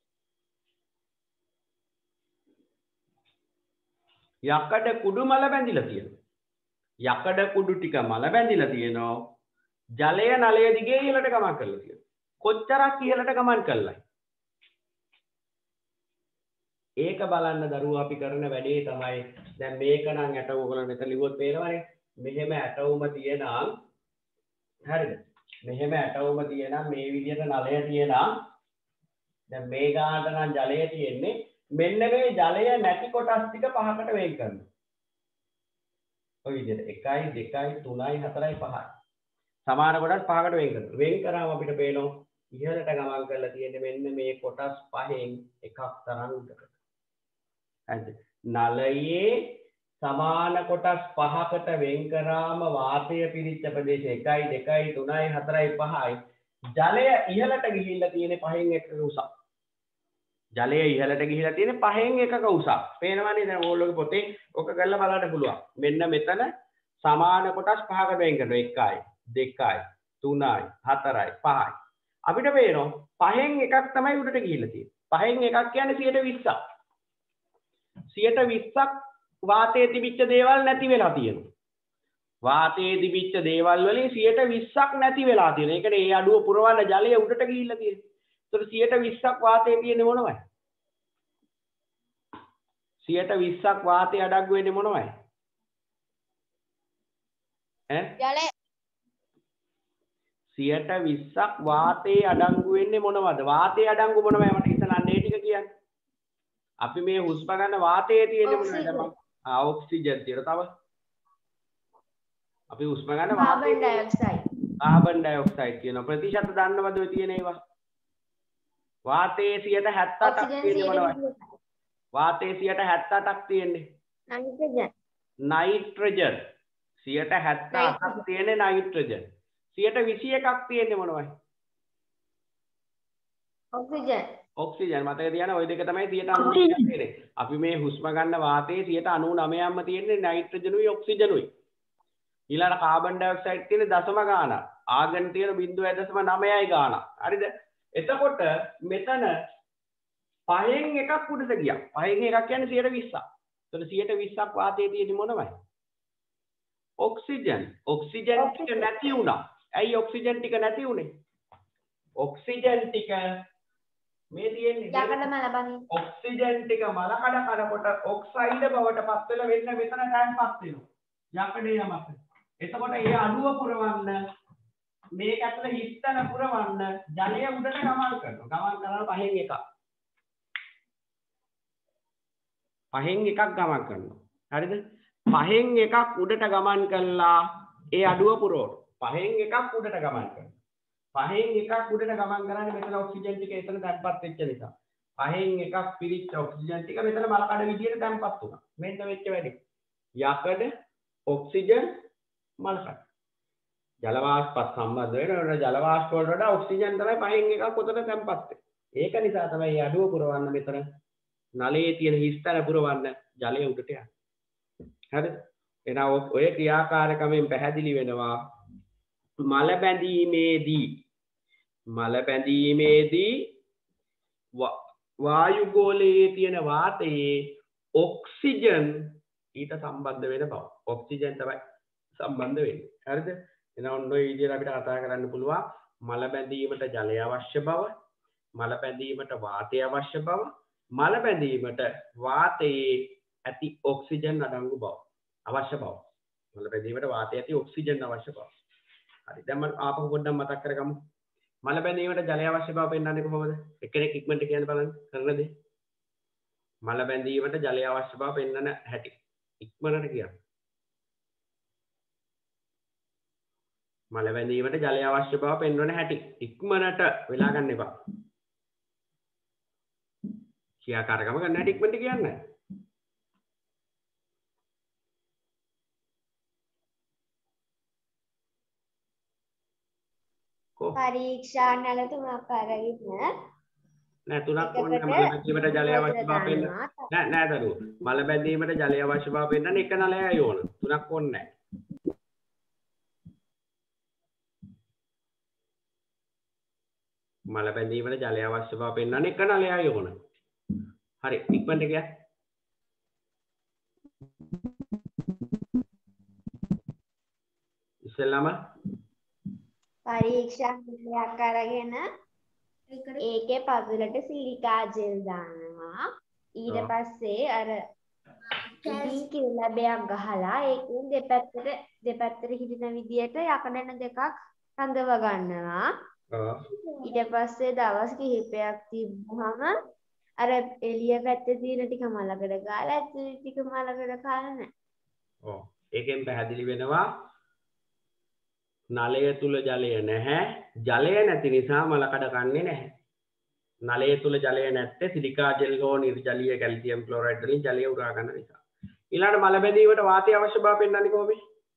යකඩ කුඩු මල බැඳිලා තියෙනවා. යකඩ කුඩු ටික මල බැඳිලා තියෙනවා. ජලය නලය දිගේ ඉහළට ගමන් කරලා තියෙනවා. කොච්චරක් ඉහළට ගමන් කළායි? ඒක බලන්න දරුවෝ අපි කරන වැඩේ තමයි දැන් මේක නම් ඇටෝම ඔයගොල්ලෝ මෙතන ලිව්වොත් පේනවනේ. මෙහෙම ඇටෝම තියෙනම් හරිද? මෙහෙම ඇටෝම තියෙනම් මේ විදිහට නලය තියෙනම් දැන් මේ ගානට නම් ජලය තියෙන්නේ. මෙන්න මේ ජලය නැති කොටස් ටික පහකට වෙන් කරනවා. ඔය විදිහට එකයි දෙකයි තුනයි හතරයි පහයි. සමාන කොටස් පහකට වෙන් කරනවා. වෙන් කරාම අපිට පේනවා ඉහළට ගමන් කරලා තියෙන්නේ මෙන්න මේ කොටස් පහෙන් එකක් තරම් උඩට. හරිද? නලයේ සමාන කොටස් පහකට වෙන් කරාම වාතය පිරිච්ච ප්‍රදේශ එකයි දෙකයි තුනයි හතරයි පහයි. ජලය ඉහළට ගිහිල්ලා තියෙන්නේ පහෙන් එකක උසක්. ජලය ඉහළට ගිහිලා තියෙන පහෙන් එකක උසක්. පේනවනේ දැන් ඕගොල්ලෝගේ පොතේ ඔක කරලා බලන්න පුළුවන්. මෙන්න මෙතන සමාන කොටස් පහකට වෙන් කරනවා. එකයි, දෙකයි, තුනයි, හතරයි, පහයි. අපිට පේනවා පහෙන් එකක් තමයි උඩට ගිහිල්ලා තියෙන්නේ. පහෙන් එකක් කියන්නේ සියයට විස්සක්. සියයට විස්සක් වාතයේ තිබිච්ච දේවල් නැති වෙලා තියෙනවා. වාතයේ තිබිච්ච දේවල් වලින් සියයට විස්සක් නැති වෙලා තියෙනවා. ඒකට ඒ අඩුව පුරවන්න ජලය උඩට ගිහිල්ලා තියෙනවා. ඒතර සියයට විස්සක් වාතයේ තියෙන්නේ මොනවද? සියයට විස්සක් වාතයේ අඩංගු වෙන්නේ මොනවද? ඈ? ජලය. සියයට විස්සක් වාතයේ අඩංගු වෙන්නේ මොනවද? වාතයේ අඩංගු මොනවද? මට හිතන්න ඒ ටික කියන්න. අපි මේ හුස්ම ගන්න වාතයේ තියෙන්නේ මොනවද? ආ ඔක්සිජන් තියෙනවා. තව අපි හුස්ම ගන්න වාතයේ කාබන් ඩයොක්සයිඩ්. කාබන් ඩයොක්සයිඩ් තියෙනවා. ප්‍රතිශත දන්නවද ඔය තියෙන ඒවා? වාතයේ සියයට හැත්තඅටක් තියෙන්නේ මොනවද? වාතයේ සියයට හැත්තඅටක් තියෙන්නේ නයිට්‍රජන්. නයිට්‍රජන්. සියයට හැත්තඅටක් තියෙන්නේ නයිට්‍රජන්. සියයට විසි එකක් තියෙන්නේ මොනවද? ඔක්සිජන්. ඔක්සිජන්. මතක තියාගන්න ওই දෙක තමයි සියයට අනූ නවයක් තියෙන්නේ. අපි මේ හුස්ම ගන්න වාතයේ සියයට අනූ නවයක්ම තියෙන්නේ නයිට්‍රජනුයි ඔක්සිජනුයි. ඊළඟ කාබන් ඩයොක්සයිඩ් තියෙන දශම ගාණක්. ආගන් තියෙන බිංදුව දශම නවයයි ගාණක්. හරිද? එතකොට මෙතන පහෙන් එකක් උඩට ගියා. පහෙන් එකක් කියන්නේ සියයට විස්සක්. එතකොට සියයට විස්සක් වාතයේ තියෙන්නේ මොනවද? ඔක්සිජන්. ඔක්සිජන් ටික නැති වුණා. ඇයි ඔක්සිජන් ටික නැති වුනේ? ඔක්සිජන් ටික මේ තියෙන්නේ යකඩ මල බඳින්න. ඔක්සිජන් ටික මල කඩ කඩකොට ඔක්සයිඩ් බවට පත් වෙලා වෙන්න මෙතන තැන්පත් වෙනවා. යකඩේ මත. එතකොට ඒ අණුව පුරවන්න මේක ඇතුළේ හිස්තන පුරවන්න ජලය උඩට ගමන් කරනවා. ගමන් කරන පහෙන් එකක්. පහෙන් එකක් ගමන් කරනවා. හරිද? පහෙන් එකක් උඩට ගමන් කළා ඒ අඩුව පුරවන. පහෙන් එකක් උඩට ගමන් කරනවා. පහෙන් එකක් උඩට ගමන් කරන්නේ මෙතන ඔක්සිජන් ටික එතන තැන්පත් වෙච්ච නිසා. පහෙන් එකක් පිරිච්ච ඔක්සිජන් ටික මෙතන මල කඩ විදියට තැන්පත් වුණා. මෙන්න වෙච්ච වැඩේ. යකඩ ඔක්සිජන් මල කඩ. ජල වාෂ්පත් සම්බන්ධ වෙන ජල වාෂ්ප වලට වඩා ඔක්සිජන් තමයි පහෙන් එකක් උතන තැන්පත් වෙන්නේ. ඒක නිසා තමයි මේ අඩුව පුරවන්න මෙතන නලයේ තියෙන හිස්තැන පුරවන්න ජලය උඩට යන්නේ. හරිද? එහෙනම් ඔය ක්‍රියාකාරකමෙන් පැහැදිලි වෙනවා මල බැඳීමේදී මල බැඳීමේදී වායු ගෝලයේ තියෙන වාතයේ ඔක්සිජන් ඊට සම්බන්ධ වෙන බව. ඔක්සිජන් තමයි සම්බන්ධ වෙන්නේ. හරිද? එහෙනම් ඔන්න ඔය විදිහට අපිට කතා කරන්න පුළුවන් මල බැඳීමට ජලය අවශ්‍ය බව, මල බැඳීමට වාතය අවශ්‍ය බව, මල බැඳීමට වාතයේ ඇති ඔක්සිජන් අඩංගු බව අවශ්‍ය බව. මල බැඳීමට වාතයේ ඇති ඔක්සිජන් අවශ්‍ය බව. හරි. දැන් මම ආපහු පොඩ්ඩක් මතක් කරගමු. මල බැඳීමට ජලය අවශ්‍ය බව පෙන්වන්නේ කොහොමද? එක්කෙනෙක් ඉක්මනට කියන්න බලන්න කරන දේ. මල බැඳීමට ජලය අවශ්‍ය බව පෙන්වන හැටි. ඉක්මනට කියන්න. මල බැඳීමට ජලය අවශ්‍ය බව පෙන්වන හැටි. ඉක්මනට වෙලා ගන්න එපා. ක්‍රියාකාරකම ගන්න හැටි ඉක්මනට කියන්න. පරීක්ෂා නල තුනක් අරගෙන නෑ තුනක් ඕනේ මල බැඳීමට ජලය අවශ්‍ය බව පෙන්න නෑ නෑ දරුවෝ මල බැඳීමට ජලය අවශ්‍ය බව පෙන්නන එක නලයයි ඕන තුනක් ඕනේ නෑ මල බැඳීමට ජලය අවශ්‍ය බව පෙන්නන එක නලයයි ඕන හරි ඉක්මනට ගියා ඉස්සෙල්ලාම පරීක්ෂා නලයක් අරගෙන ඒකේ පතුලට සිලිකා ජෙල් දානවා ඊට පස්සේ අර ඉතින් කිලබයක් ගහලා ඒකෙන් දෙපැත්තට දෙපැත්තට හිටින විදියට යකඩන දෙකක් රඳව ගන්නවා ඊට පස්සේ දවස් කිහිපයක් තිබ්බහම අර එළිය පැත්තේ තියෙන ටික මලකට ගාලා ඇතුලේ ටික මලකට කාලා නැහැ. ඔව් ඒකෙන් පැහැදිලි වෙනවා නලය තුල ජලය නැහැ. ජලය නැති නිසා මලකඩ කන්නේ නැහැ. නලය තුල ජලය නැත්තේ සිලිකා ජෙල් හෝ නිර්ජලීය කැල්සියම් ක්ලෝරයිඩ් වලින් ජලය උරා ගන්න නිසා. ඊළඟට මල බැඳීමට වාතය අවශ්‍ය බව පෙන්වන්නේ කොහොමද?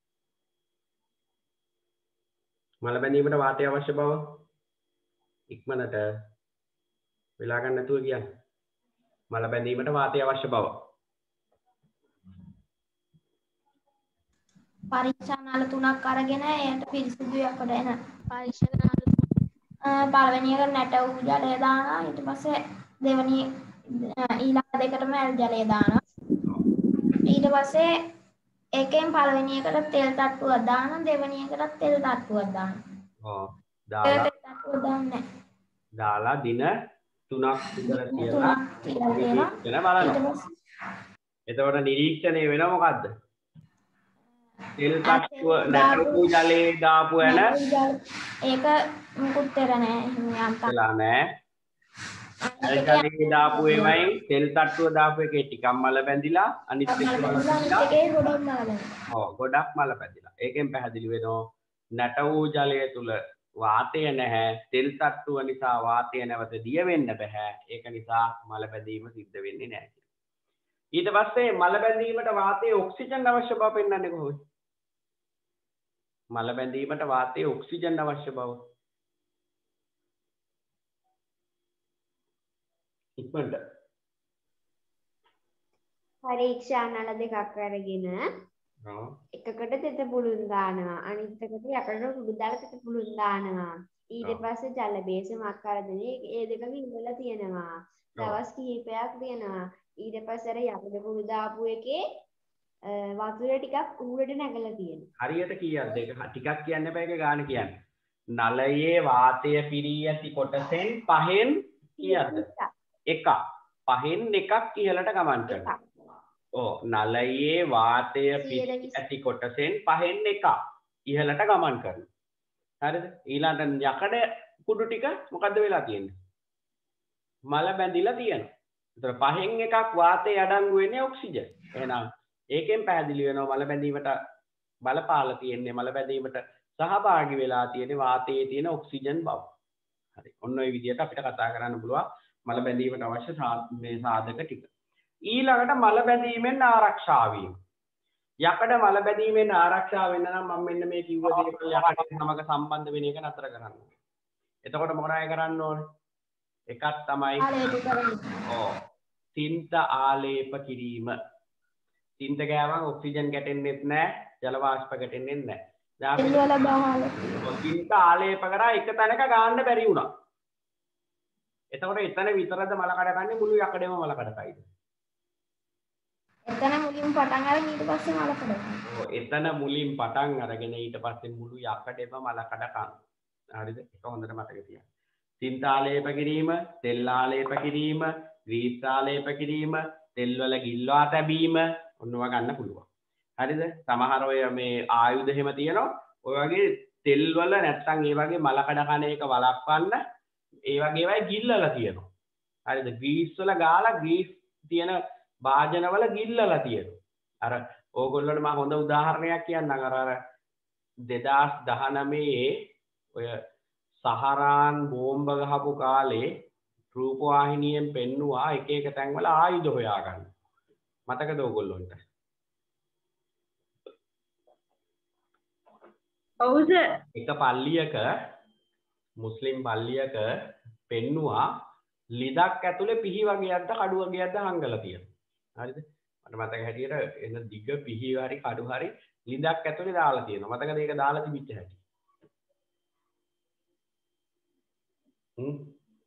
මල බැඳීමට වාතය අවශ්‍ය බව ඉක්මනට වෙලා ගන්න නැතුව කියන්නේ. මල බැඳීමට වාතය අවශ්‍ය බව. පරීක්ෂා නල තුනක් අරගෙන එයට පිරිසිදු යකඩ එන පරීක්ෂණ නල පළවෙනි එක නැට වූ ජලය දානවා ඊට පස්සේ දෙවෙනි ඊළඟ දෙකටම ඇල් ජලය දානවා ඊට පස්සේ එකෙන් පළවෙනි එකට තෙල් තට්ටුවක් දානවා දෙවෙනි එකට තෙල් තට්ටුවක් දානවා ඔව් දාලා තෙල් තට්ටුව දාන්නේ දාලා දින තුනක් විතර තුනක් කියලා කියලා තියෙනවා නිරීක්ෂණ ඊට බලනවා. පස්සේ එතකොට නිරීක්ෂණය වෙන මොකද්ද? තෙල් තට්ටුව නැටපු ජලයේ දාපු ඇන ඒක මුකුත් තෙර නෑ එහෙම යන්තම් වෙලා නෑ. ඇල් ජලයේ දාපු ඒවයින් තෙල් තට්ටුව දාපු එකේ ටිකක් මල බැඳිලා අනිත් එක මල බැඳිලා ඒකේ ගොඩක් නලන ඔව් ගොඩක් මල බැඳිලා. ඒකෙන් පැහැදිලි වෙනවා නැට වූ ජලය තුල වාතය නැහැ. තෙල් තට්ටුව නිසා වාතය නැවත දිය වෙන්න බෑ. ඒක නිසා මල බැඳීම සිද්ධ වෙන්නේ නැහැ. ඊට පස්සේ මල බැඳීමට වාතයේ ඔක්සිජන් අවශ්‍ය බව පෙන්වන්නේ කොහොමද? මල බැඳීමට වාතයේ ඔක්සිජන් අවශ්‍ය බව. ඉක්මනට පරීක්ෂා නල දෙකක් අරගෙන ඔව් එකකට තෙත පුළුන් දානවා අනිත් එකට යකඩ කුඩු දාලා තෙත පුළුන් දානවා ඊට පස්සේ ජල බේසමක් අරගෙන ඒ දෙක විඳලා තියෙනවා දවස් කිහිපයක් තියෙනවා ඊට පස්සේ අර යකඩ කුඩු දාපු එකේ වතුර ටිකක් ඌරට නැගලා තියෙනවා හරියට කීයක්ද ඒක ටිකක් කියන්න බෑ ඒක ගාන කියන්නේ නලයේ වාතය පිරී ඇති කොටසෙන් පහෙන් කීයක්ද එකක් පහෙන් එකක් ඉහළට ගමන් කරනවා ඕ නලයේ වාතය පිරී ඇති කොටසෙන් පහෙන් එකක් ඉහළට ගමන් කරනවා හරිද ඊළඟට යකඩ කුඩු ටික මොකද්ද වෙලා තියෙන්නේ මල බැඳිලා තියෙනවා ඒතර පහෙන් එකක් වාතය අඩංගු වෙන්නේ ඔක්සිජන් එහෙනම් ඒකෙන් පැහැදිලි වෙනවා මල බැඳීමට බලපාලා තියෙන්නේ මල බැඳීමට සහභාගී වෙලා තියෙන්නේ වාතයේ තියෙන ඔක්සිජන් බව. හරි. ඔන්න ඔය විදිහට අපිට කතා කරන්න පුළුවන් මල බැඳීමට අවශ්‍ය මේ සාධක ටික. ඊළඟට මල බැඳීමෙන් ආරක්ෂා වීම. යකඩ මල බැඳීමෙන් ආරක්ෂා වෙන්න නම් මම මෙන්න මේ කිව්ව දේ යකඩ සමග සම්බන්ධ වෙන එක නතර කරන්න ඕනේ. එතකොට මොනවයි කරන්න ඕනේ? එකක් තමයි ඔව්. තින්ත ආලේප කිරීම. තින්ත ගෑවන් ඔක්සිජන් ගැටෙන්නෙත් නැහැ, ජල වාෂ්ප ගැටෙන්නෙත් නැහැ. දැන් අපි එල්වල බහල තින්ත ආලේප කරා එක තැනක ගන්න බැරි වුණා. එතකොට එතන විතරද මල කඩකන්නේ මුළු යකඩේම මල කඩකයිද? එතන මුලින් පටන් අරගෙන ඊට පස්සේ මල කඩනවා. ඔව් එතන මුලින් පටන් අරගෙන ඊට පස්සේ මුළු යකඩේම මල කඩකන. හරිද? ඒක හොඳට මතක තියාගන්න. තින්ත ආලේප කිරීම, තෙල් ආලේප කිරීම, ග්‍රීස් ආලේප කිරීම, තෙල් වල ගිල්වා තැබීම ඔන්නව ගන්න පුළුවන්. හරිද? සමහර ඔය මේ ආයුධ එහෙම තියෙනවා. ඔය වගේ තෙල් වල නැත්තම් ඒ වගේ මල කඩකන එක වළක්වන්න ඒ වගේ ඒවායි ගිල්ලලා තියෙනවා. හරිද? ග්‍රීස් වල ගාලා ග්‍රීස් තියෙන භාජන වල ගිල්ලලා තියෙනවා. අර ඕගොල්ලන්ට මම හොඳ උදාහරණයක් කියන්නම්. අර අර දෙදාස් දහනවයේ ඔය සහරාන් බෝම්බ ගහපු කාලේ රූපවාහිනියෙන් පෙන්නුවා එක එක තැන්වල ආයුධ හොයාගන්න. මතකද ඕගොල්ලොන්ට? ඔව්ද එක පල්ලියක මුස්ලිම් පල්ලියක පෙන්නුවා ලිදක් ඇතුලේ පිහි වගේක්ද කඩු වගේක්ද හංගලා තියෙනවා. හරිද? මට මතක හැටියට එන දිග පිහි හරි කඩු හරි ලිදක් ඇතුලේ දාලා තියෙනවා. මතකද ඒක දාලා තිබිච්ච හැටි? හ්ම්.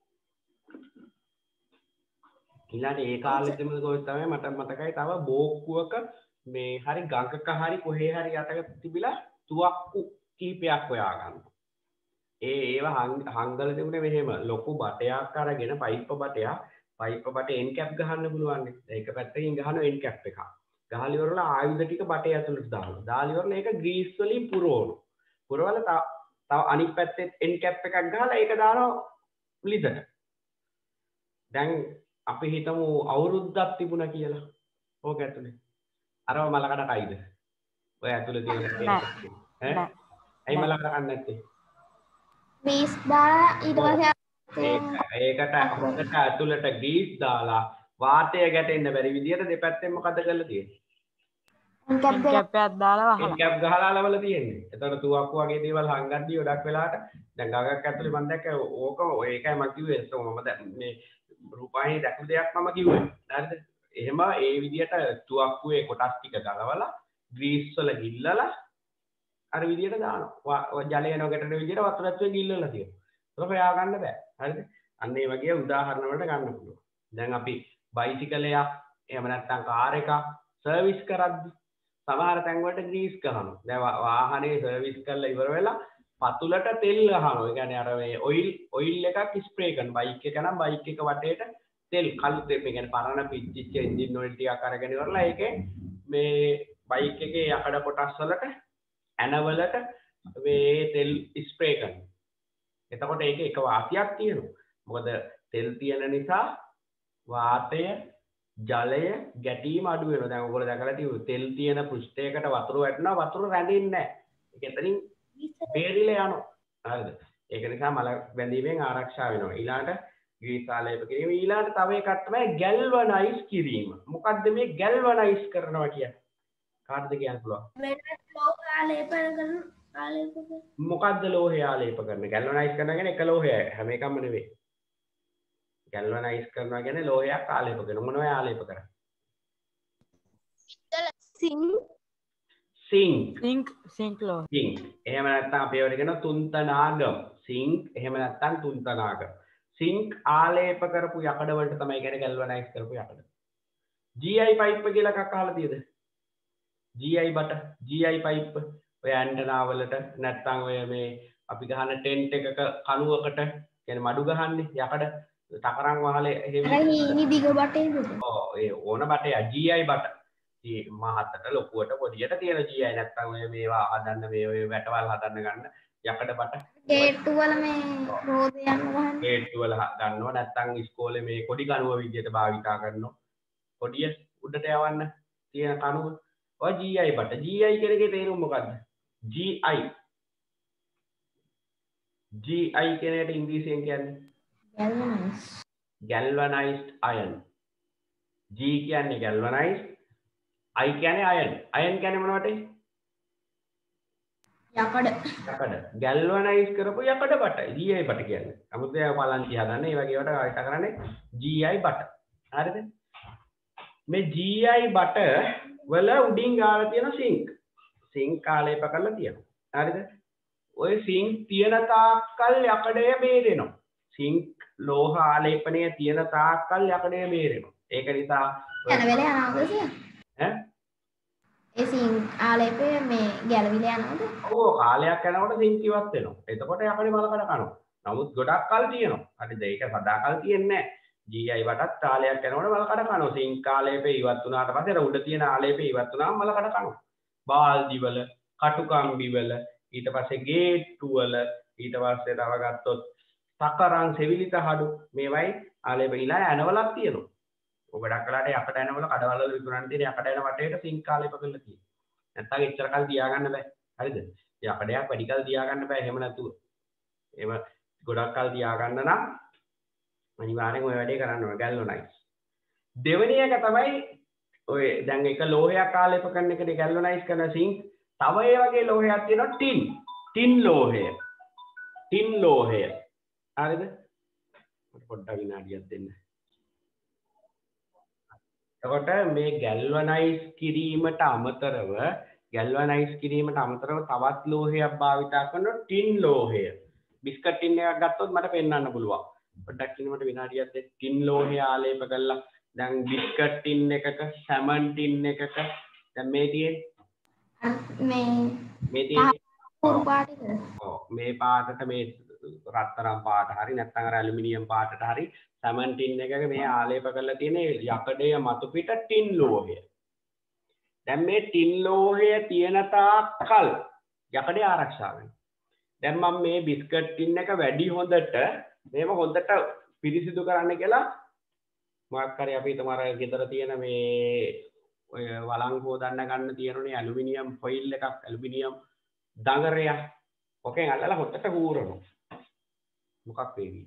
ඊළඟ ඒ කාලෙදිම කොහොමද තමයි මට මතකයි තව බෝක්කුවක මේ හරි ගඟක හරි කොහේ හරි යටක තිබිලා තුවක්කු කීපයක් හොයා ගන්නවා. ඒ ඒවා හංගල තිබුණේ මෙහෙම ලොකු බටයක් අරගෙන පයිප්ප බටයක් පයිප්ප බට එන් කැප් ගහන්න පුළුවන් නේ. ඒක පැත්තකින් ගහනවා එන් කැප් එකක්. ගහලා ඉවරලා ආයුධ ටික බටේ ඇතුළට දානවා. දාලා ඉවරලා ඒක ග්‍රීස් වලින් පුරවනවා. පුරවලා තව තව අනිත් පැත්තේ එන් කැප් එකක් ගහලා ඒක දානවා ලිදට. දැන් අපි හිතමු අවුරුද්දක් තිබුණා කියලා. ඕක ඇතුලේ. අරව මලකඩ කයිද? ඔය ඇතුලේ තියෙන ඈ? ඇයි මලකඩ කන්නේ නැත්තේ? ග්‍රීස් දාලා ඊට පස්සේ ඒකට හොඳට ඇතුළට ග්‍රීස් දාලා වාතය ගැටෙන්න බැරි විදියට දෙපැත්තෙන් මොකද කරලා තියෙන්නේ? කැප් එකක් දාලා වහලා. කැප් ගහලා ලවල තියෙන්නේ. එතකොට තුවක්කු වගේ දේවල් හංගද්දී ගොඩක් වෙලාට දැන් ගඟක් ඇතුලේ මම දැක්ක ඕක ඒකයි මම කිව්වේ මම මේ රූපాయని දැක්ක දෙයක් මම කිව්වේ. හරිද? එහෙම ඒ විදියට තුවක්කුවේ කොටස් ටික ගලවලා ග්‍රීස් වල ගිල්ලලා අර විදියට දානවා. ජලය යන ගැටෙන විදියට වතුර ඇතුලේ ගිල්ලලා තියෙනවා. ඒක හොයා ගන්න බෑ. හරිද? අන්න ඒ වගේ උදාහරණ වලට ගන්න පුළුවන්. දැන් අපි බයිසිකලයක් එහෙම නැත්නම් කාර් එකක් සර්විස් කරද්දි සමහර තැන් වලට ග්‍රීස් ගහනවා. දැන් වාහනේ සර්විස් කරලා ඉවර වෙලා පතුලට තෙල් ගහනවා. ඒ කියන්නේ අර මේ ඔයිල් ඔයිල් එකක් ස්ප්‍රේ කරන බයික් එක නම් බයික් එක වටේට තෙල් කළු තෙල් ඒ කියන්නේ පරණ පිච්චිච්ච එන්ජින් ඔයිල් ටිකක් අරගෙන ඉවරලා ඒකේ මේ බයික් එකේ යකඩ කොටස් වලට ඇනවලට මේ තෙල් ස්ප්‍රේ කරනවා. එතකොට ඒක එක වාසියක් තියෙනවා. මොකද තෙල් තියෙන නිසා වාතය ජලය ගැටීම අඩු වෙනවා. දැන් ඔයගොල්ලෝ දැකලා තියෙනවා තෙල් තියෙන පෘෂ්ඨයකට වතුර වැටෙනවා වතුර රැඳෙන්නේ නැහැ. ඒක එතනින් බේරිලා යනවා. හරිද? ඒක නිසා මල බැඳීමෙන් ආරක්ෂා වෙනවා. ඊළඟට ග්‍රීස් ආලේප කිරීම. ඊළඟට තව එකක් තමයි ගැල්වනයිස් කිරීම. මොකද්ද මේ ගැල්වනයිස් කරනවා කියන්නේ? කාටද කියන්න පුළුවන්? වෙනත් ලෝහ ආලේපන කරන ආලේප කරන මොකද්ද ලෝහය ආලේප කරන? ගැල්වනයිස් කරනවා කියන්නේ එක ලෝහයයි. හැම එකක්ම නෙවෙයි. ගැල්වනයිස් කරනවා කියන්නේ ලෝහයක් ආලේප කරනවා. මොනවා ආලේප කරන්නේ? Zinc zinc. සිංක් සිංක් ලෝ. සිංක්. එහෙම නැත්නම් අපි ඒවට කියනවා තුන්තනාගම්. සිංක් එහෙම නැත්නම් තුන්තනාගම්. සිංක් ආලේප කරපු යකඩ වලට තමයි කියන්නේ ගැල්වනයිස් කරපු යකඩ. ජී අයි පයිප් කියලා එකක් අහලා තියෙද? ජී අයි බට ජී අයි පයිප් ඔය ඇන්ටනා වලට නැත්නම් ඔය මේ අපි ගහන ටෙන්ට් එකක කණුවකට කියන්නේ මඩු ගහන්නේ යකඩ තකරන් වහලේ එහෙම අර හීනි දිග බටේද? ඔව් ඒ ඕන බටේ ජී අයි බට. ඒ මහතට ලොකුවට පොඩියට තියෙන ජී අයි නැත්නම් ඔය මේවා හදන්න මේ ඔය වැටවල් හදන්න ගන්න යකඩ බට. ගේට්ටු වල මේ රෝද යන ගහන්නේ. ගේට්ටු වල ගන්නවා නැත්නම් ඉස්කෝලේ මේ කොඩි කණුව විදියට භාවිතා කරනවා. කොඩිය උඩට යවන්න තියෙන කණුව. ඔය ජී අයි බට. ජී අයි කියන එකේ තේරුම මොකද්ද? ජී අයි. ජී අයි කියන එකට ඉංග්‍රීසියෙන් කියන්නේ ගැල්වනයිස්. galvanized iron. G කියන්නේ galvanized, I කියන්නේ iron. iron කියන්නේ මොනවටද? යකඩ. යකඩ. galvanize කරපු යකඩ බට. G I බට කියන්නේ. 아무ත් ඒ පලන්ති හදන්න ඒ වගේ ඒවාට ආයත කරන්නේ G I බට. හරිද? මේ G I බට වල උඩින් ගාලා තියෙන සිංක්. සිංක් ආලේප කරලා තියෙනවා. හරිද? ඔය සිංක් තියෙන තාක්කල් යකඩය බේරෙනවා. සිංක් ලෝහ ආලේපනය තියෙන තාක්කල් යකඩය බේරෙනවා. ඒක නිසා යන වෙලේ යනවද සිය? ඈ ඒ සිං ආලේපේ මේ ගැලවිලා යනවද? ඔව් කාලයක් යනකොට සිංක් ඉවත් වෙනවා. එතකොට යකඩේ මලකඩ කනවා. නමුත් ගොඩක් කල් තියෙනවා. හරිද? ඒක සදාකල් තියෙන්නේ නැහැ. G I වටත් කාලයක් යනකොට මලකඩ කනවා. සිංක් ආලේපේ ඉවත් වුණාට පස්සේ අර උඩ තියෙන ආලේපේ ඉවත් වුණාම මලකඩ කනවා. බාල්දි වල, කටුකම්බි වල, ඊට පස්සේ ගේට්ටු වල, ඊට පස්සේ තව ගත්තොත් සකරන් සෙවිලි තහඩු මේවයි ආලේප ඉලා ඇනවලක් තියෙනවා. ඔය ගොඩක් කලකට යකඩ ඇනවල කඩවල වල විකුණන්න තියෙන යකඩ ඇන වටේට සිංක් ආලේප කරලා තියෙනවා. නැත්තම් එච්චර කල් තියාගන්න බෑ. හරිද? යකඩයක් වැඩි කල් තියාගන්න බෑ එහෙම නැතුව. එහෙම ගොඩක් කල් තියාගන්න නම් අනිවාර්යෙන් ඔය වැඩේ කරන්න ඕන ගැල්වනයිස්. දෙවෙනි එක තමයි ඔය දැන් එක ලෝහයක් ආලේප කරන එකට ගැල්වනයිස් කරන සිංක්. තව ඒ වගේ ලෝහයක් තියෙනවා ටින්. ටින් ලෝහය. ටින් ලෝහය. හරිද? මට පොඩ්ඩක් විනාඩියක් දෙන්න. එතකොට මේ ගැල්වනයිස් කිරීමට අමතරව ගැල්වනයිස් කිරීමට අමතරව තවත් ලෝහයක් භාවිතා කරන ටින් ලෝහය. බිස්කට් ටින් එකක් ගත්තොත් මට පෙන්වන්න පුළුවන්. පොඩ්ඩක් ඉන්න මට විනාඩියක් දෙන්න. ටින් ලෝහය ආලේප කරලා දැන් බිස්කට් ටින් එකක සැමන් ටින් එකක දැන් මේ තියෙන්නේ මේ මේ තියෙන්නේ කුරු පාටද? ඔව් මේ පාටට මේ රත්තරන් පාට හරි නැත්නම් අර ඇලුමිනියම් පාටට හරි සැමන් ටින් එකක මේ ආලේප කරලා තියෙන යකඩය මතු පිට ටින් ලෝහය. දැන් මේ ටින් ලෝහය තියෙන තාක්කල් යකඩය ආරක්ෂා වෙනවා. දැන් මම මේ බිස්කට් ටින් එක වැඩි හොඳට මේව හොඳට පිරිසිදු කරන්න කියලා මොකක් හරි අපි තමර ගෙදර තියෙන මේ ඔය වලංගු හොදන්න ගන්න තියෙනුනේ ඇලුමිනියම් ෆොයිල් එකක් ඇලුමිනියම් දඟරයක්. ඔකෙන් අල්ලලා හොත්තට හූරනවා. මොකක් වේවි?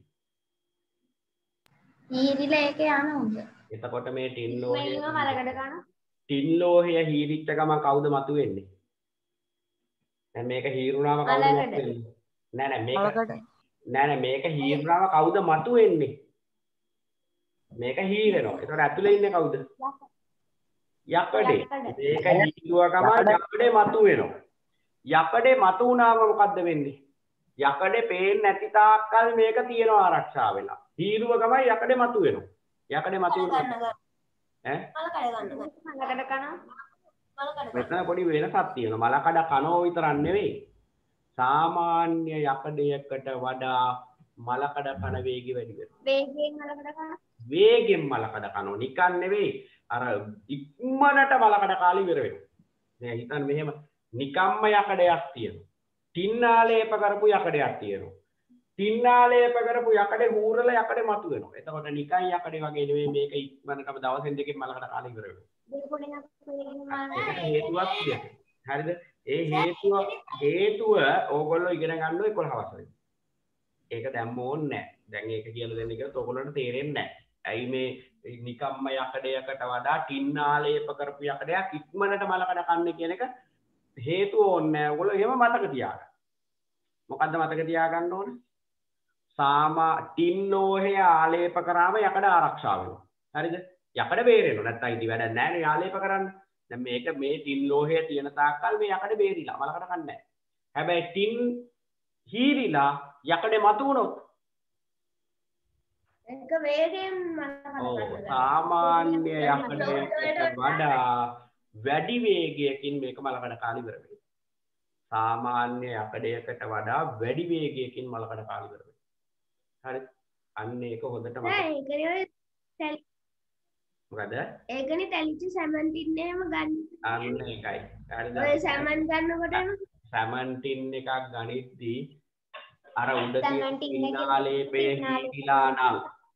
ඊරිලා ඒක යනවද? එතකොට මේ ටින් ලෝහය මේව මලකඩ කන. ටින් ලෝහය හීරිච්ච ගමන් කවුද මතුවෙන්නේ? දැන් මේක හීරුණාම කවුද මතුවෙන්නේ? නෑ නෑ මේක නෑ නෑ මේක හීරුණාම කවුද මතුවෙන්නේ? මේක හීරෙනවා. එතකොට ඇතුලේ ඉන්නේ කවුද? යකඩේ. මේක හීරුවා ගමන් යකඩේ මතුවෙනවා. යකඩේ මතු වුණාම මොකද්ද වෙන්නේ? යකඩේ පේන්නේ නැති තාක්කල් මේක තියෙනවා ආරක්ෂා වෙලා. හීරුව ගමයි යකඩේ මතු වෙනවා. යකඩේ මතු වෙනවා. ඈ? මලකඩ කනවා. මෙතන පොඩි වෙනසක් තියෙනවා. මලකඩ කනෝ විතරක් නෙවෙයි. සාමාන්‍ය යකඩයකට වඩා මලකඩ කන වේගය වැඩි වෙනවා. වේගයෙන් මලකඩ කනවා. වේගෙන් මලකඩ කනවා. නිකන් නෙවෙයි. අර ඉක්මනට මලකඩ කාලේ ඉවර වෙනවා. දැන් හිතන්න මෙහෙම නිකම්ම යකඩයක් තියෙනවා. ටින්නාලේප කරපු යකඩයක් තියෙනවා. ටින්නාලේප කරපු යකඩේ හූරලා යකඩේ මතු වෙනවා. එතකොට නිකන් යකඩේ වගේ නෙවෙයි මේක ඉක්මනටම දවසෙන් දෙකකින් මලකඩ කාලේ ඉවර වෙනවා. ඒකට හේතුවක් තියෙනවා. හරිද? ඒ හේතුව හේතුව ඕගොල්ලෝ ඉගෙන ගන්න ඕනේ එකොළහ වසරේ. ඒක දැම්ම ඕනේ නැහැ. දැන් ඒක කියලා දෙන්න කියලා ඕගොල්ලන්ට තේරෙන්නේ නැහැ. ඇයි මේ නිකම්ම යකඩයකට වඩා ටින්නාලේප කරපු යකඩයක් ඉක්මනට මලකඩ කන්නේ කියන එක හේතුව ඕනේ නැහැ. ඔයගොල්ලෝ එහෙම මතක තියාගන්න. මොකද්ද මතක තියාගන්න ඕනේ? සාමා ටින් ලෝහය ආලේප කරාම යකඩ ආරක්ෂා වෙනවා. හරිද? යකඩ බේරෙනවා. නැත්නම් ඉතින් වැඩක් නැහැ නේ ආලේප කරන්න. දැන් මේක මේ ටින් ලෝහය තියෙන තාක්කල් මේ යකඩ බේරිලා මලකඩ කන්නේ නැහැ. හැබැයි ටින් හීරිලා යකඩේ මතු වුණොත් ඒක වේගයෙන් මලකඩ ඔව් සාමාන්‍ය යකඩයකට වඩා වැඩි වේගයකින් මේක මලකඩ කාලේ ඉවර වෙනවා. සාමාන්‍ය යකඩයකට වඩා වැඩි වේගයකින් මලකඩ කාලේ ඉවර වෙනවා. හරි? අන්න ඒක හොඳට මතක. නෑ ඒකනේ මොකද? ඒකනේ තැලිච්ච සැමන් ටින් එහෙම ගන්න. අන්න ඒකයි. හරිද? ඔය සැමන් ගන්නකොට සැමන් ටින් එකක් ගනිද්දී අර උඩ තියෙන ටින්නාලේපේ හීලා නම්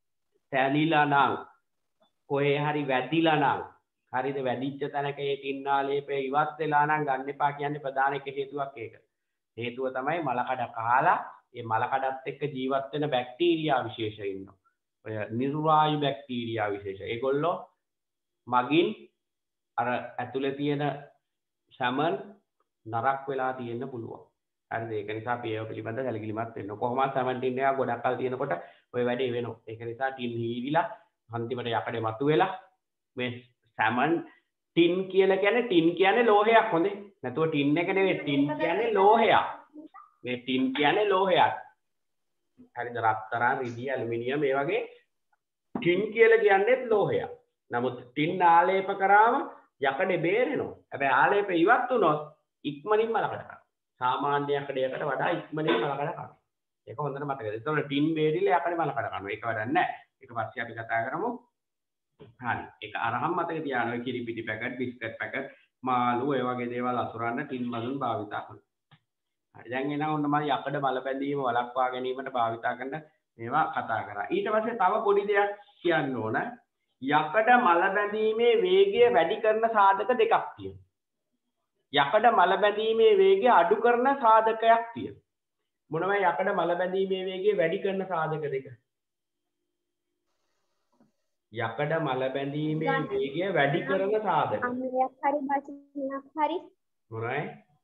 තැලිලා නම් කොහේ හරි වැදිලා නම් හරිද වැඩිච්ච තැනක ඒ ටින්නාලේපේ ඉවත් වෙලා නම් ගන්න එපා කියන්නේ ප්‍රධාන එක හේතුවක් ඒක. හේතුව තමයි මලකඩ කාලා ඒ මලකඩත් එක්ක ජීවත් වෙන බැක්ටීරියා විශේෂ ඉන්නවා. ඔය නිර්වායු බැක්ටීරියා විශේෂ. ඒගොල්ලෝ මගින් අර ඇතුලේ තියෙන සැමන් නරක් වෙලා තියෙන්න පුළුවන්. හරිද? ඒක නිසා අපි ඒව පිළිබඳ සැලකිලිමත් වෙන්න. කොහොමද සැමන් ටින් එක ගොඩක් කල් තියෙනකොට ඔය වැඩේ වෙනවා. ඒක නිසා ටින් හීවිලා අන්තිමට යකඩේ මතුවෙලා මේ සැමන් ටින් කියලා කියන්නේ ටින් කියන්නේ ලෝහයක් හොඳේ. නැතුව ටින් එක නෙවෙයි ටින් කියන්නේ ලෝහයක්. මේ ටින් කියන්නේ ලෝහයක්. හරිද? රත්තරන්, රිදී, ඇලුමිනියම් මේ වගේ ටින් කියලා කියන්නේත් ලෝහයක්. නමුත් ටින් ආලේප කරාම යකඩේ බේරෙනවා. හැබැයි ආලේප ඉවත් වුණොත් ඉක්මනින් මලකඩ කරනවා. සාමාන්‍ය යකඩයකට වඩා ඉක්මනින් මලකඩ කරනවා. ඒක හොඳට මතකද? ඒතකොට ටින් බේරිලා යකඩේ මලකඩ කරනවා. ඒක වැඩක් නැහැ. ඊට පස්සේ අපි කතා කරමු. හරි. ඒක අරහම් මතක තියාගන්න. කිරි පිටි පැකට්, බිස්කට් පැකට්, මාළු ඒ වගේ දේවල් අසුරන්න ටින් බඳුන් භාවිතා කරනවා. හරි. දැන් එනවා ඔන්න මම යකඩ මල බැඳීම වළක්වා ගැනීමට භාවිතා කරන මේවා කතා කරා. ඊට පස්සේ තව පොඩි දෙයක් කියන්න ඕන. යකඩ මල බැඳීමේ වේගය වැඩි කරන සාධක දෙකක් තියෙනවා. යකඩ මල බැඳීමේ වේගය අඩු කරන සාධකයක් තියෙනවා. මොනවයි යකඩ මල බැඳීමේ වේගය වැඩි කරන සාධක දෙක? යකඩ මල බැඳීමේ වේගය වැඩි කරන සාධක. අම්ලයක් හරි බසිනක් හරි මොනවයි?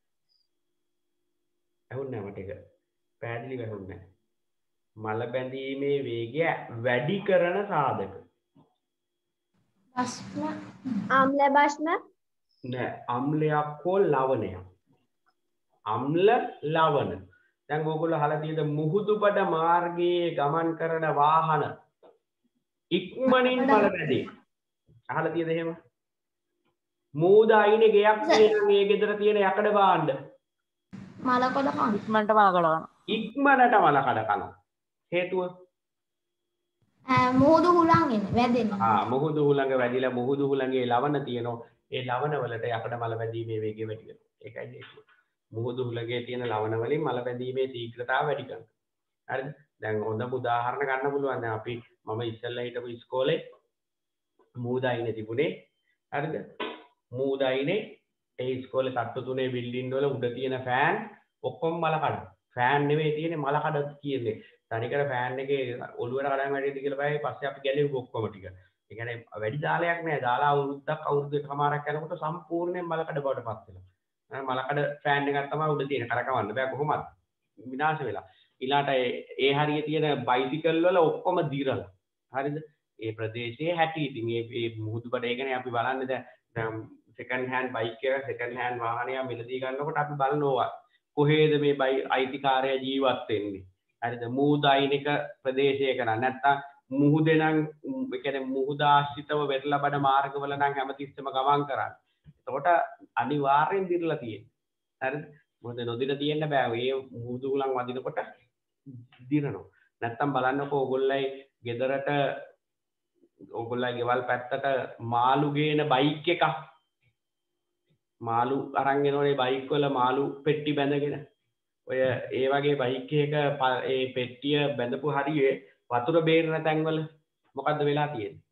ඇහුන්නේ නැහැ මට ඒක. පැහැදිලි වෙන්නේ නැහැ. මල බැඳීමේ වේගය වැඩි කරන සාධක. ප්‍රශ්න ආම්ල බස්න නෑ අම්ලයක් හෝ ලවණයක්. අම්ල ලවණ. දැන් ඕගොල්ලෝ අහලා තියෙද මුහුදුබඩ මාර්ගයේ ගමන් කරන වාහන ඉක්මනින් මල බැඳේ. අහලා තියෙද එහෙම? මූද අයිනේ ගෙයක් තියෙන මේ ගෙදර තියෙන යකඩ භාණ්ඩ මලකොඩ කන ඉක්මනට මලකඩ කරනවා. ඉක්මනට මලකඩ කනවා. හේතුව මුහුදු හුලං එන වැදෙන. ආ මුහුදු හුලඟ වැඩිලා මුහුදු හුලඟේ ලවණ තියෙනවා. ඒ ලවණ වලට යකඩ මල බැඳීමේ වේගය වැඩි වෙනවා. ඒකයි හේතුව. මුහුදු හුලඟේ තියෙන ලවණ වලින් මල බැඳීමේ ශීඝ්‍රතාව වැඩි කරනවා. හරිද? දැන් හොඳ උදාහරණ ගන්න පුළුවන්. දැන් අපි මම ඉස්සෙල්ලා හිටපු ඉස්කෝලේ මූදයිනේ තිබුණේ. හරිද? මූදයිනේ ඒ ඉස්කෝලේ තට්ටු තුනේ බිල්ඩින් වල උඩ තියෙන ෆෑන් ඔක්කොම මල කඩන. ෆෑන් නෙවෙයි තියෙන්නේ මල කඩ කියන්නේ. තනිකර ෆෑන් එකේ ඔළුවට කඩන් වැඩිද කියලා බයයි පස්සේ අපි ගැලෙව්ව ඔක්කොම ටික. ඒ කියන්නේ වැඩි දාලයක් නෑ. දාලා අවුරුද්දක් අවුරුදු එකමාරක් යනකොට සම්පූර්ණයෙන් මල කඩ බවට පත් වෙනවා. මල කඩ ෆෑන් එකක් තමයි උඩ තියෙන. කරකවන්න බෑ කොහොමද? විනාශ වෙලා. ඊළාට ඒ හරිය තියෙන බයිසිකල් වල ඔක්කොම දිරලා. හරිද? ඒ ප්‍රදේශයේ හැටි ඉතින් ඒ මේ මුහුදුබඩ ඒ කියන්නේ අපි බලන්නේ දැන් සෙකන්ඩ් හෑන්ඩ් බයික් එක සෙකන්ඩ් හෑන්ඩ් වාහනයක් මිලදී ගන්නකොට අපි බලනවා කොහේද මේ බයි අයිතිකාරය ජීවත් වෙන්නේ. හරිද? මූදායිනික ප්‍රදේශයක නැත්නම් මුහුදේ නම් ඒ කියන්නේ මුහුද ආශ්‍රිතව වෙරළ බඩ මාර්ගවල නම් හැමතිස්සෙම ගමන් කරන්නේ. එතකොට අනිවාර්යෙන් දිරලා තියෙන්නේ. හරිද? මොකද නොදිර තියෙන්න බෑ. මේ මුහුදු උලන් වදිනකොට දිරනවා. නැත්තම් බලන්නකෝ ඕගොල්ලයි ගෙදරට ඕගොල්ලයි ගෙවල් පැත්තට මාළු ගේන බයික් එකක් මාළු අරන් එනෝනේ බයික් වල මාළු පෙට්ටි බැඳගෙන ඔය ඒ වගේ බයික් එක ඒ පෙට්ටිය බැඳපු හරියේ වතුර බේරන තැන්වල මොකද්ද වෙලා තියෙන්නේ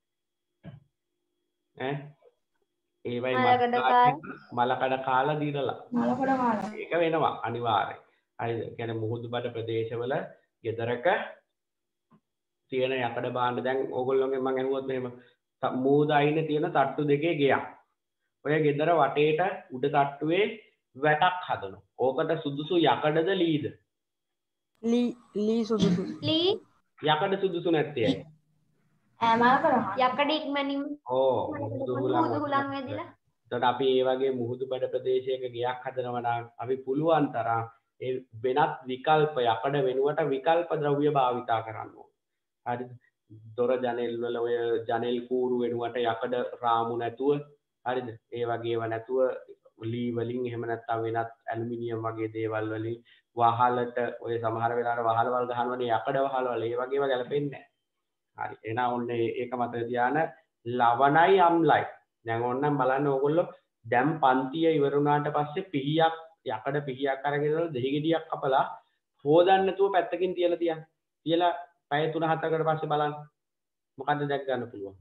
ඈ ඒවයි මලකඩ කාලා දිරලා මලකඩ කාලා ඒක වෙනවා අනිවාර්යයෙන් හරිද කියන්නේ මුහුදු බඩ ප්‍රදේශවල ගෙදරක තියෙන යකඩ බාණ්ඩ දැන් ඕගොල්ලෝගෙන් මම අහුවොත් මෙහෙම මූද අයිනේ තියෙන තට්ටු දෙකේ ගෙයක් ඔය ගෙදර වටේට උඩ තට්ටුවේ වැටක් හදනවා ඕකට සුදුසු යකඩද ලීද ලී ලී සුදුසු ලී යකඩ සුදුසු නැත්තේ ඈ මලකඩ යකඩ ඉක්මනින් ඕ මුහුදු මුහුදු හුලං වැදිලා එතකොට අපි මේ වගේ මුහුදු බඩ ප්‍රදේශයක ගෙයක් හදනවා නම් අපි පුළුවන් තරම් ඒ වෙනත් විකල්ප යකඩ වෙනුවට විකල්ප ද්‍රව්‍ය භාවිතා කරන්න ඕනේ. හරිද? දොර ජනෙල් වල ඔය ජනෙල් කූරු වෙනුවට යකඩ රාමු නැතුව හරිද? ඒ වගේව නැතුව ලී වලින් එහෙම නැත්නම් වෙනත් ඇලුමිනියම් වගේ දේවල් වලින් වහලට ඔය සමහර වෙලාවට වහලවල් ගහනවනේ යකඩ වහලවල් ඒ වගේව ගැලපෙන්නේ නැහැ. හරි. එහෙනම් ඔන්න ඒක මතක තියාගන්න ලවණයි අම්ලයි. දැන් ඕන්නම් බලන්න ඕගොල්ලෝ දැන් පන්තිය ඉවර වුණාට පස්සේ පිහියක් යකඩ පිහියක් අරගෙන දෙහි ගෙඩියක් කපලා හොදන්න නැතුව පැත්තකින් තියලා තියන්න. තියලා පැය තුන හතරකට පස්සේ බලන්න. මොකද්ද දැක් ගන්න පුළුවන්.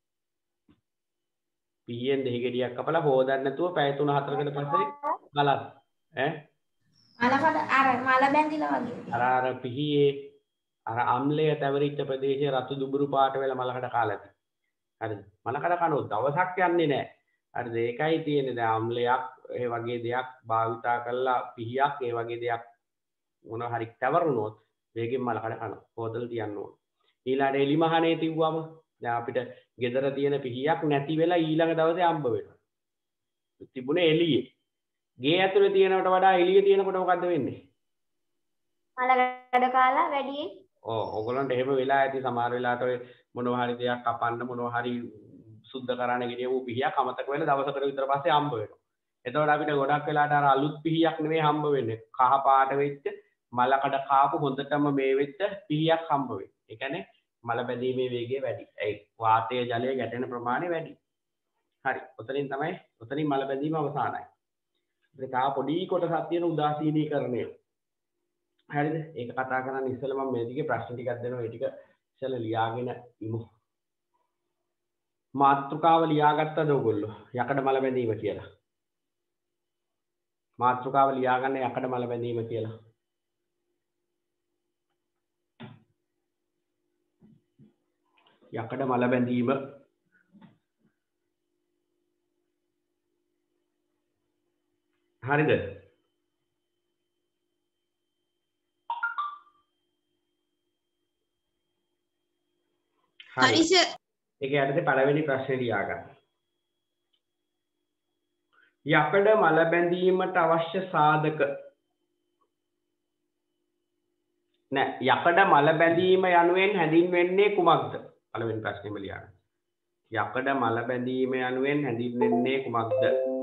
පිහියෙන් දෙහි ගෙඩියක් කපලා හොදන්න නැතුව පැය තුන හතරකට පස්සේ බලන්න. ඈ මලකඩ අර මල බැඳිලා වගේ. අර අර පිහියේ අර අම්ලය තැවරිච්ච ප්‍රදේශයේ රතු දුඹුරු පාට වෙලා මලකඩ කාලාද. හරිද? මලකඩ කනෝ දවසක් යන්නේ නැහැ. හරිද? ඒකයි තියෙන්නේ දැන් අම්ලයක් ඒ වගේ දෙයක් භාවිතා කරලා පිහියක් ඒ වගේ දෙයක් මොනවා හරි තවරුනොත් වේගෙන් මලකඩ කනවා. හොදලා තියන්න ඕන. ඊළඟට එලිමහනේ තිව්වම දැන් අපිට ගෙදර තියෙන පිහියක් නැති වෙලා ඊළඟ දවසේ අම්බ වෙනවා. තිබුණේ එළියේ. ගේ ඇතුලේ තියෙනවට වඩා එළියේ තියෙනකොට මොකද්ද වෙන්නේ? මලකඩ කාලා වැඩියෙන් ඔව් ඕගොල්ලන්ට එහෙම වෙලා ඇති සමහර වෙලාවට ඔය මොනවා හරි දෙයක් කපන්න මොනවා හරි සුද්ධ කරන්න ගෙනියපු පිහියක් අමතක වෙලා දවසකට විතර පස්සේ හම්බ වෙනවා. එතකොට අපිට ගොඩක් වෙලාට අර අලුත් පිහියක් නෙමෙයි හම්බ වෙන්නේ. කහ පාට වෙච්ච මලකඩ කාපු හොඳටම මේ වෙච්ච පිහියක් හම්බ වෙන්නේ. ඒ කියන්නේ මල බැඳීමේ වේගය වැඩි. ඒ වාතයේ ජලයේ ගැටෙන ප්‍රමාණය වැඩි. හරි. ඔතනින් තමයි ඔතනින් මල බැඳීම අවසానයි. ඒක තා පොඩි කොටසක් තියෙන උදාසීනීකරණය. හරිද? ඒක කතා කරන්න ඉස්සෙල්ලා මම මේ දිගේ ප්‍රශ්න ටිකක් දෙනවා. ඒ ටික ඉස්සෙල්ලා ලියාගෙන ඉමු. මාත්‍රිකාව ලියාගත්තද ඔයගොල්ලෝ? යකඩ මල බැඳීම කියලා. මාත්‍රිකාව ලියාගන්න යකඩ මල බැඳීම කියලා. යකඩ මල බැඳීම හරිද? හරි සර්. ඒක යටතේ පළවෙනි ප්‍රශ්නේ ලියාගන්න. යකඩ මල බැඳීමට අවශ්‍ය සාධක නෑ යකඩ මල බැඳීම යනුවෙන් හැඳින්වෙන්නේ කුමක්ද? පළවෙනි ප්‍රශ්නේම ලියාගන්න. යකඩ මල බැඳීම යනුවෙන් හැඳින්වෙන්නේ කුමක්ද?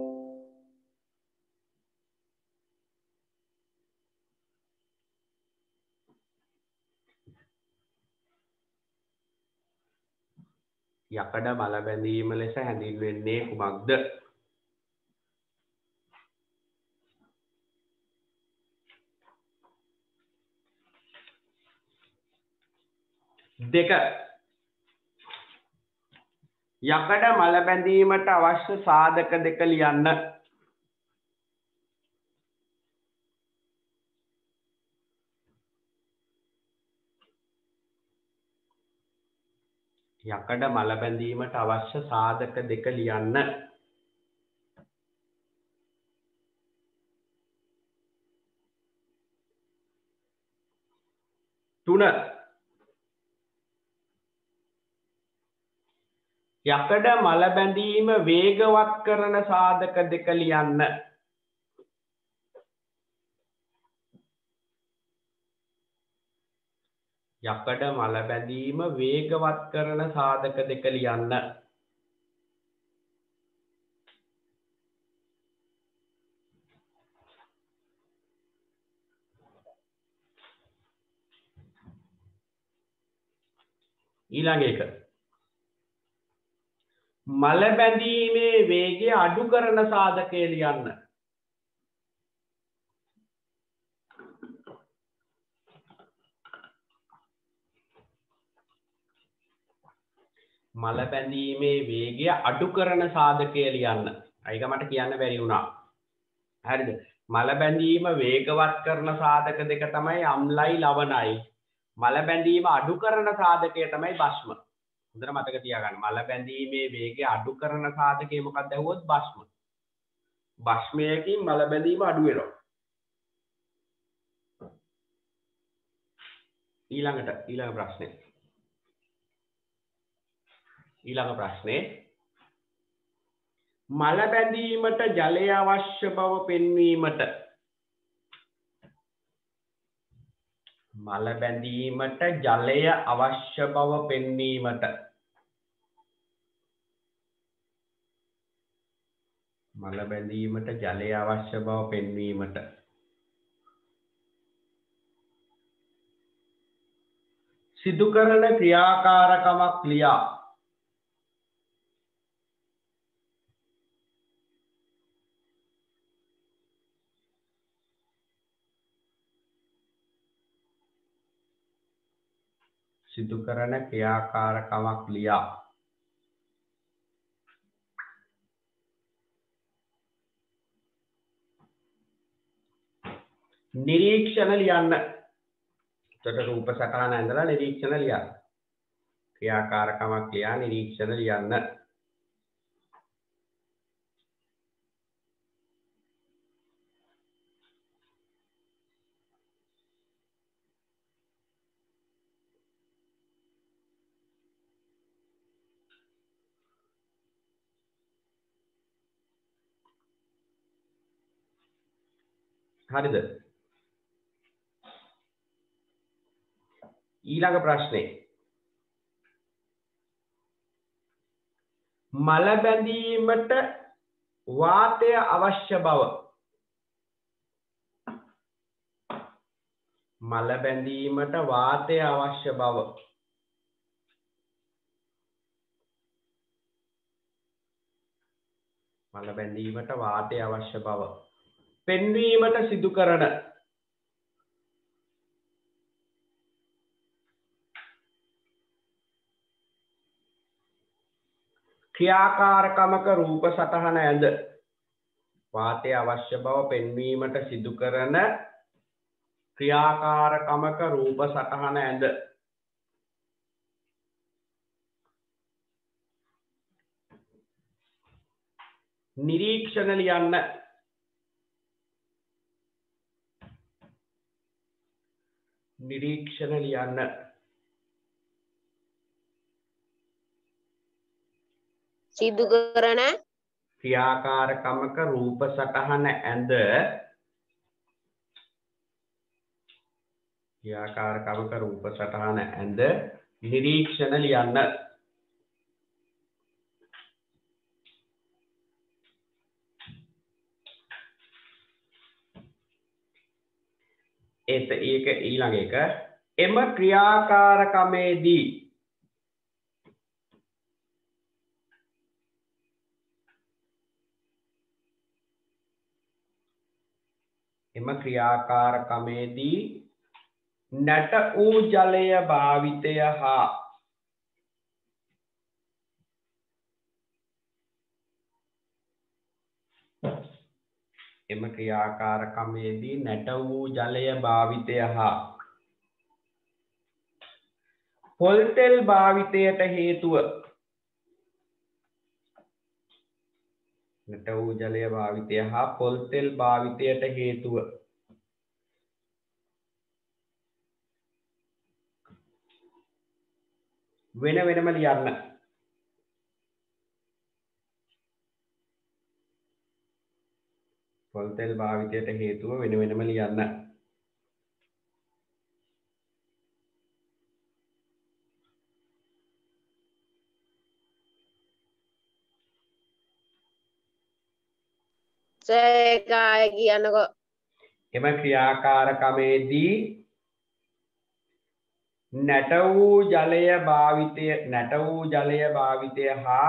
යකඩ මල බැඳීම ලෙස හැඳින්වෙන්නේ කුමක්ද? දෙක යකඩ මල බැඳීමට අවශ්‍ය සාධක දෙක ලියන්න. යකඩ මල බැඳීමට අවශ්‍ය සාධක දෙක ලියන්න. තුන යකඩ මල බැඳීම වේගවත් කරන සාධක දෙක ලියන්න. යකඩ මල බැඳීම වේගවත් කරන සාධක දෙක ලියන්න. ඊළඟ එක මල බැඳීමේ වේගය අඩු කරන සාධකය ලියන්න. මල බැඳීමේ වේගය අඩු කරන සාධකය ලියන්න. ඒක මට කියන්න බැරි වුණා. හරිද? මල බැඳීම වේගවත් කරන සාධක දෙක තමයි අම්ලයි ලවණයි. මල බැඳීම අඩු කරන සාධකය තමයි භස්ම. හොඳට මතක තියාගන්න. මල බැඳීමේ වේගය අඩු කරන සාධකය මොකක්ද ඇහුවොත් භස්ම. භස්මයකින් මල බැඳීම අඩු වෙනවා. ඊළඟට ඊළඟ ප්‍රශ්නේ. ඊළඟ ප්‍රශ්නේ මල බැඳීමට ජලය අවශ්‍ය බව පෙන්වීමට මල බැඳීමට ජලය අවශ්‍ය බව පෙන්වීමට මල බැඳීමට ජලය අවශ්‍ය බව පෙන්වීමට සිදු කරන ක්‍රියාකාරකමක් ලියා. සිදු කරන ක්‍රියාකාරකමක් ලියා. නිරීක්ෂණ ලියන්න. එතකොට රූප සටහන ඇඳලා නිරීක්ෂණ ලියන්න. ක්‍රියාකාරකමක් ලියා නිරීක්ෂණ ලියන්න. හරිද? ඊළඟ ප්‍රශ්නේ මල බැඳීමට වාතය අවශ්‍ය බව මල බැඳීමට වාතය අවශ්‍ය බව මල බැඳීමට වාතය අවශ්‍ය බව පෙන්වීමට සිදු කරන ක්‍රියාකාරකමක රූප සටහන ඇඳ වාතය අවශ්‍ය බව පෙන්වීමට සිදු කරන ක්‍රියාකාරකමක රූප සටහන ඇඳ නිරීක්ෂණ ලියන්න. නිරීක්ෂණ ලියන්න. සිදු කරන ක්‍රියාකාරකමක රූප සටහන ඇඳ ක්‍රියාකාරකමක රූප සටහන ඇඳ නිරීක්ෂණ ලියන්න. ඒත ඒක ඊළඟ එක එම ක්‍රියාකාරකමේදී එම ක්‍රියාකාරකමේදී නැට වූ ජලය භාවිතය හා එම ක්‍රියාකාරකමේදී නැට වූ ජලය භාවිතය හා පොල් තෙල් භාවිතයට හේතුව නැට වූ ජලය භාවිතය හා පොල් තෙල් භාවිතයට හේතුව වෙන වෙනම ලියන්න. පොල්තෙල් භාවිතයට හේතුව වෙන වෙනම ලියන්න. සේකාය කියනකො එම ක්‍රියාකාරකමේදී නැට වූ ජලය භාවිතය නැට වූ ජලය භාවිතය හා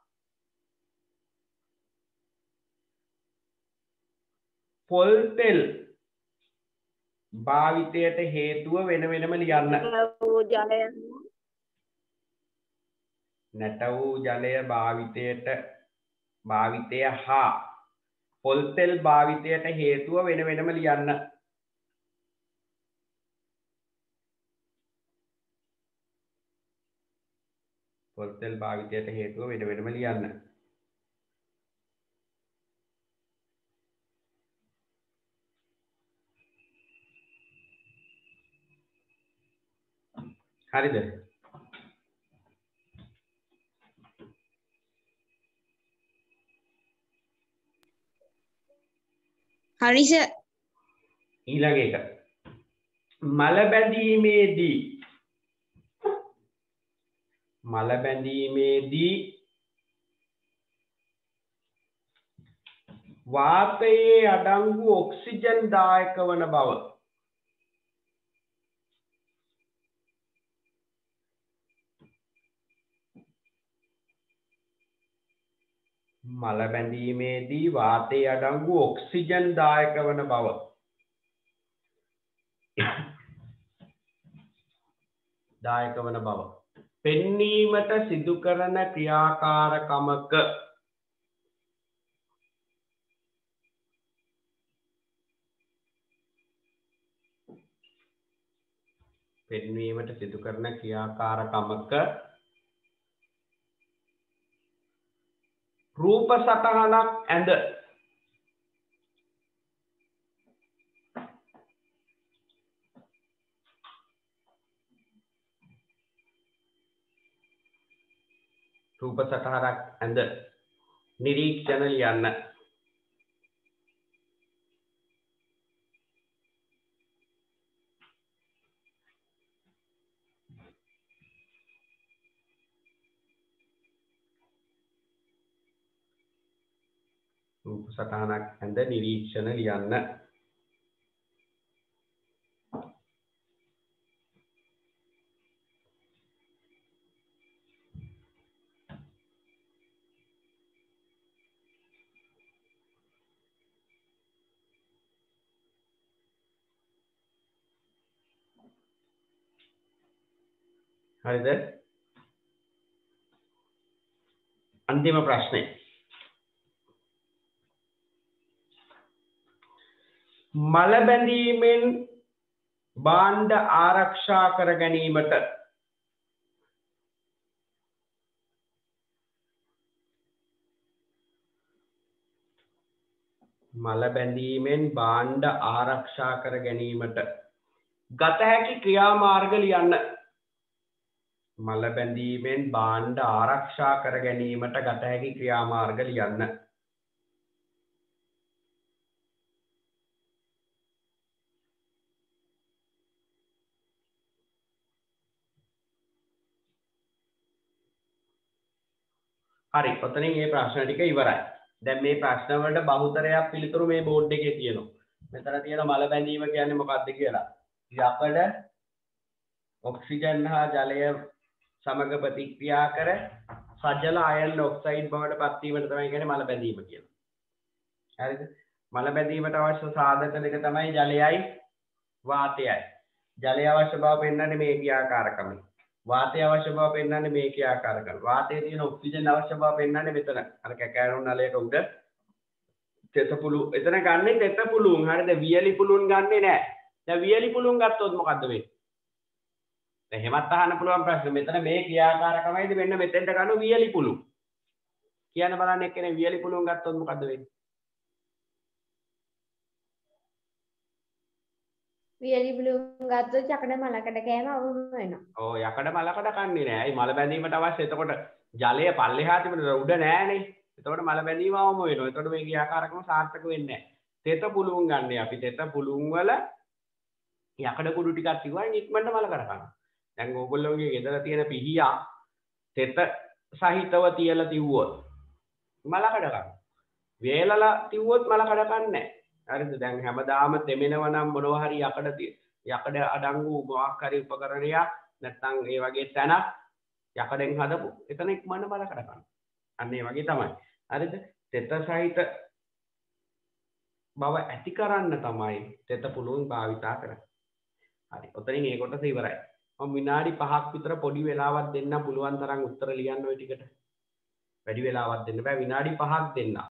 පොල්තෙල් භාවිතයට හේතුව වෙන වෙනම ලියන්න. වූ ජලය නැට වූ ජලය භාවිතයට භාවිතය හා පොල්තෙල් භාවිතයට හේතුව වෙන වෙනම ලියන්න. පොල්තෙල් භාවිතයට හේතුව වෙන වෙනම ලියන්න. හරිද? හරි සර්. ඊළඟ එක මල බැඳීමේදී මල බැඳීමේදී වාතයේ අඩංගු ඔක්සිජන් දායක වන බව මල බැඳීමේදී වාතයේ අඩංගු ඔක්සිජන් දායක වන බව දායක වන බව පෙන්වීමට සිදු කරන ක්‍රියාකාරකමක පෙන්වීමට සිදු කරන ක්‍රියාකාරකමක රූප සටහනක් ඇඳ රූප සටහනක් ඇඳ නිරීක්ෂණ ලියන්න. රූප සටහනක් ඇඳ නිරීක්ෂණ ලියන්න. හරිද? අන්තිම ප්‍රශ්නේ මල බැඳීමෙන් භාණ්ඩ ආරක්ෂා කර ගැනීමට මල බැඳීමෙන් භාණ්ඩ ආරක්ෂා කර ගැනීමට ගත හැකි ක්‍රියාමාර්ග ලියන්න. මල බැඳීමෙන් භාණ්ඩ ආරක්ෂා කර ගැනීමට ගත හැකි ක්‍රියාමාර්ග ලියන්න. හරි, ඔතනින් මේ ප්‍රශ්න ටික ඉවරයි. දැන් මේ ප්‍රශ්න වලට බහුතරයක් පිළිතුරු මේ බෝඩ් එකේ තියෙනවා. මෙතන තියෙන මල බැඳීම කියන්නේ මොකක්ද කියලා. යකඩ ඔක්සිජන් හා ජලය සමග ප්‍රතික්‍රියා කර සජල අයන් ඔක්සයිඩ් බවට පත් වීමට තමයි කියන්නේ මල බැඳීම කියලා. හරිද? මල බැඳීමට අවශ්‍ය සාධක දෙක තමයි ජලයයි වාතයයි. ජලය අවශ්‍ය බව පෙන්වන්නේ මේ ක්‍රියාකාරකමයි. වාතය අවශ්‍ය බව පෙන්වන්නේ මේ ක්‍රියාකාරකම. වාතයේ තියෙන ඔක්සිජන් අවශ්‍ය බව පෙන්වන්නේ මෙතන. අර කැකෑරුන් නලයක උඩ තෙත පුළු. එතන ගන්නෙ තෙත පුළුන්. හරිද? වියලි පුළුන් ගන්නෙ නෑ. දැන් වියලි පුළුන් ගත්තොත් මොකද්ද වෙන්නේ? දැන් එහෙමත් අහන්න පුළුවන් ප්‍රශ්න. මෙතන මේ ක්‍රියාකාරකමයිද මෙන්න මෙතෙන්ට ගන්න වියලි පුළුන්. කියන්න බලන්න එක්කනේ වියලි පුළුන් ගත්තොත් මොකද්ද වෙන්නේ? වියලි පුළුන් ගත්තොත් යකඩ මලකඩ කෑම අවම වෙනවා. ඔව් යකඩ මලකඩ කන්නේ නෑ. ඒ මල බැඳීමට අවශ්‍ය. එතකොට ජලය පල්ලෙහා තිබෙන උඩ නෑනේ. එතකොට මල බැඳීම අවම වෙනවා. එතකොට මේ ක්‍රියාකාරකම සාර්ථක වෙන්නේ නෑ. තෙත පුළුවන් ගන්න අපි තෙත පුළුවන් වල යකඩ කුඩු ටිකක් තිබුණා ඉක්මනට මල කඩ ගන්නවා. දැන් ඕගොල්ලෝගේ ගෙදර තියෙන පිහියා තෙත සහිතව තියලා තිව්වොත් මල කඩ ගන්නවා. වේලලා තිව්වොත් මල කඩ ගන්නෑ. හරිද? දැන් හැමදාම දෙමෙනවා නම් මොනවා හරි යකඩ යකඩ අඩංගු මොකක් හරි උපකරණයක් නැත්නම් ඒ වගේ තැනක් යකඩෙන් හදපු එතන ඉක්මනට මල කඩ ගන්නවා. අන්න ඒ වගේ තමයි. හරිද? තෙත සහිත බව ඇති කරන්න තමයි තෙත පුළුවන් භාවිතා කරන්නේ. හරි. ඔතනින් ඒ කොටස ඉවරයි. මම විනාඩි පහක් විතර පොඩි වෙලාවක් දෙන්න පුළුවන් තරම් උත්තර ලියන්න ওই ටිකට. වැඩි වෙලාවක් දෙන්න බෑ විනාඩි පහක් දෙන්න.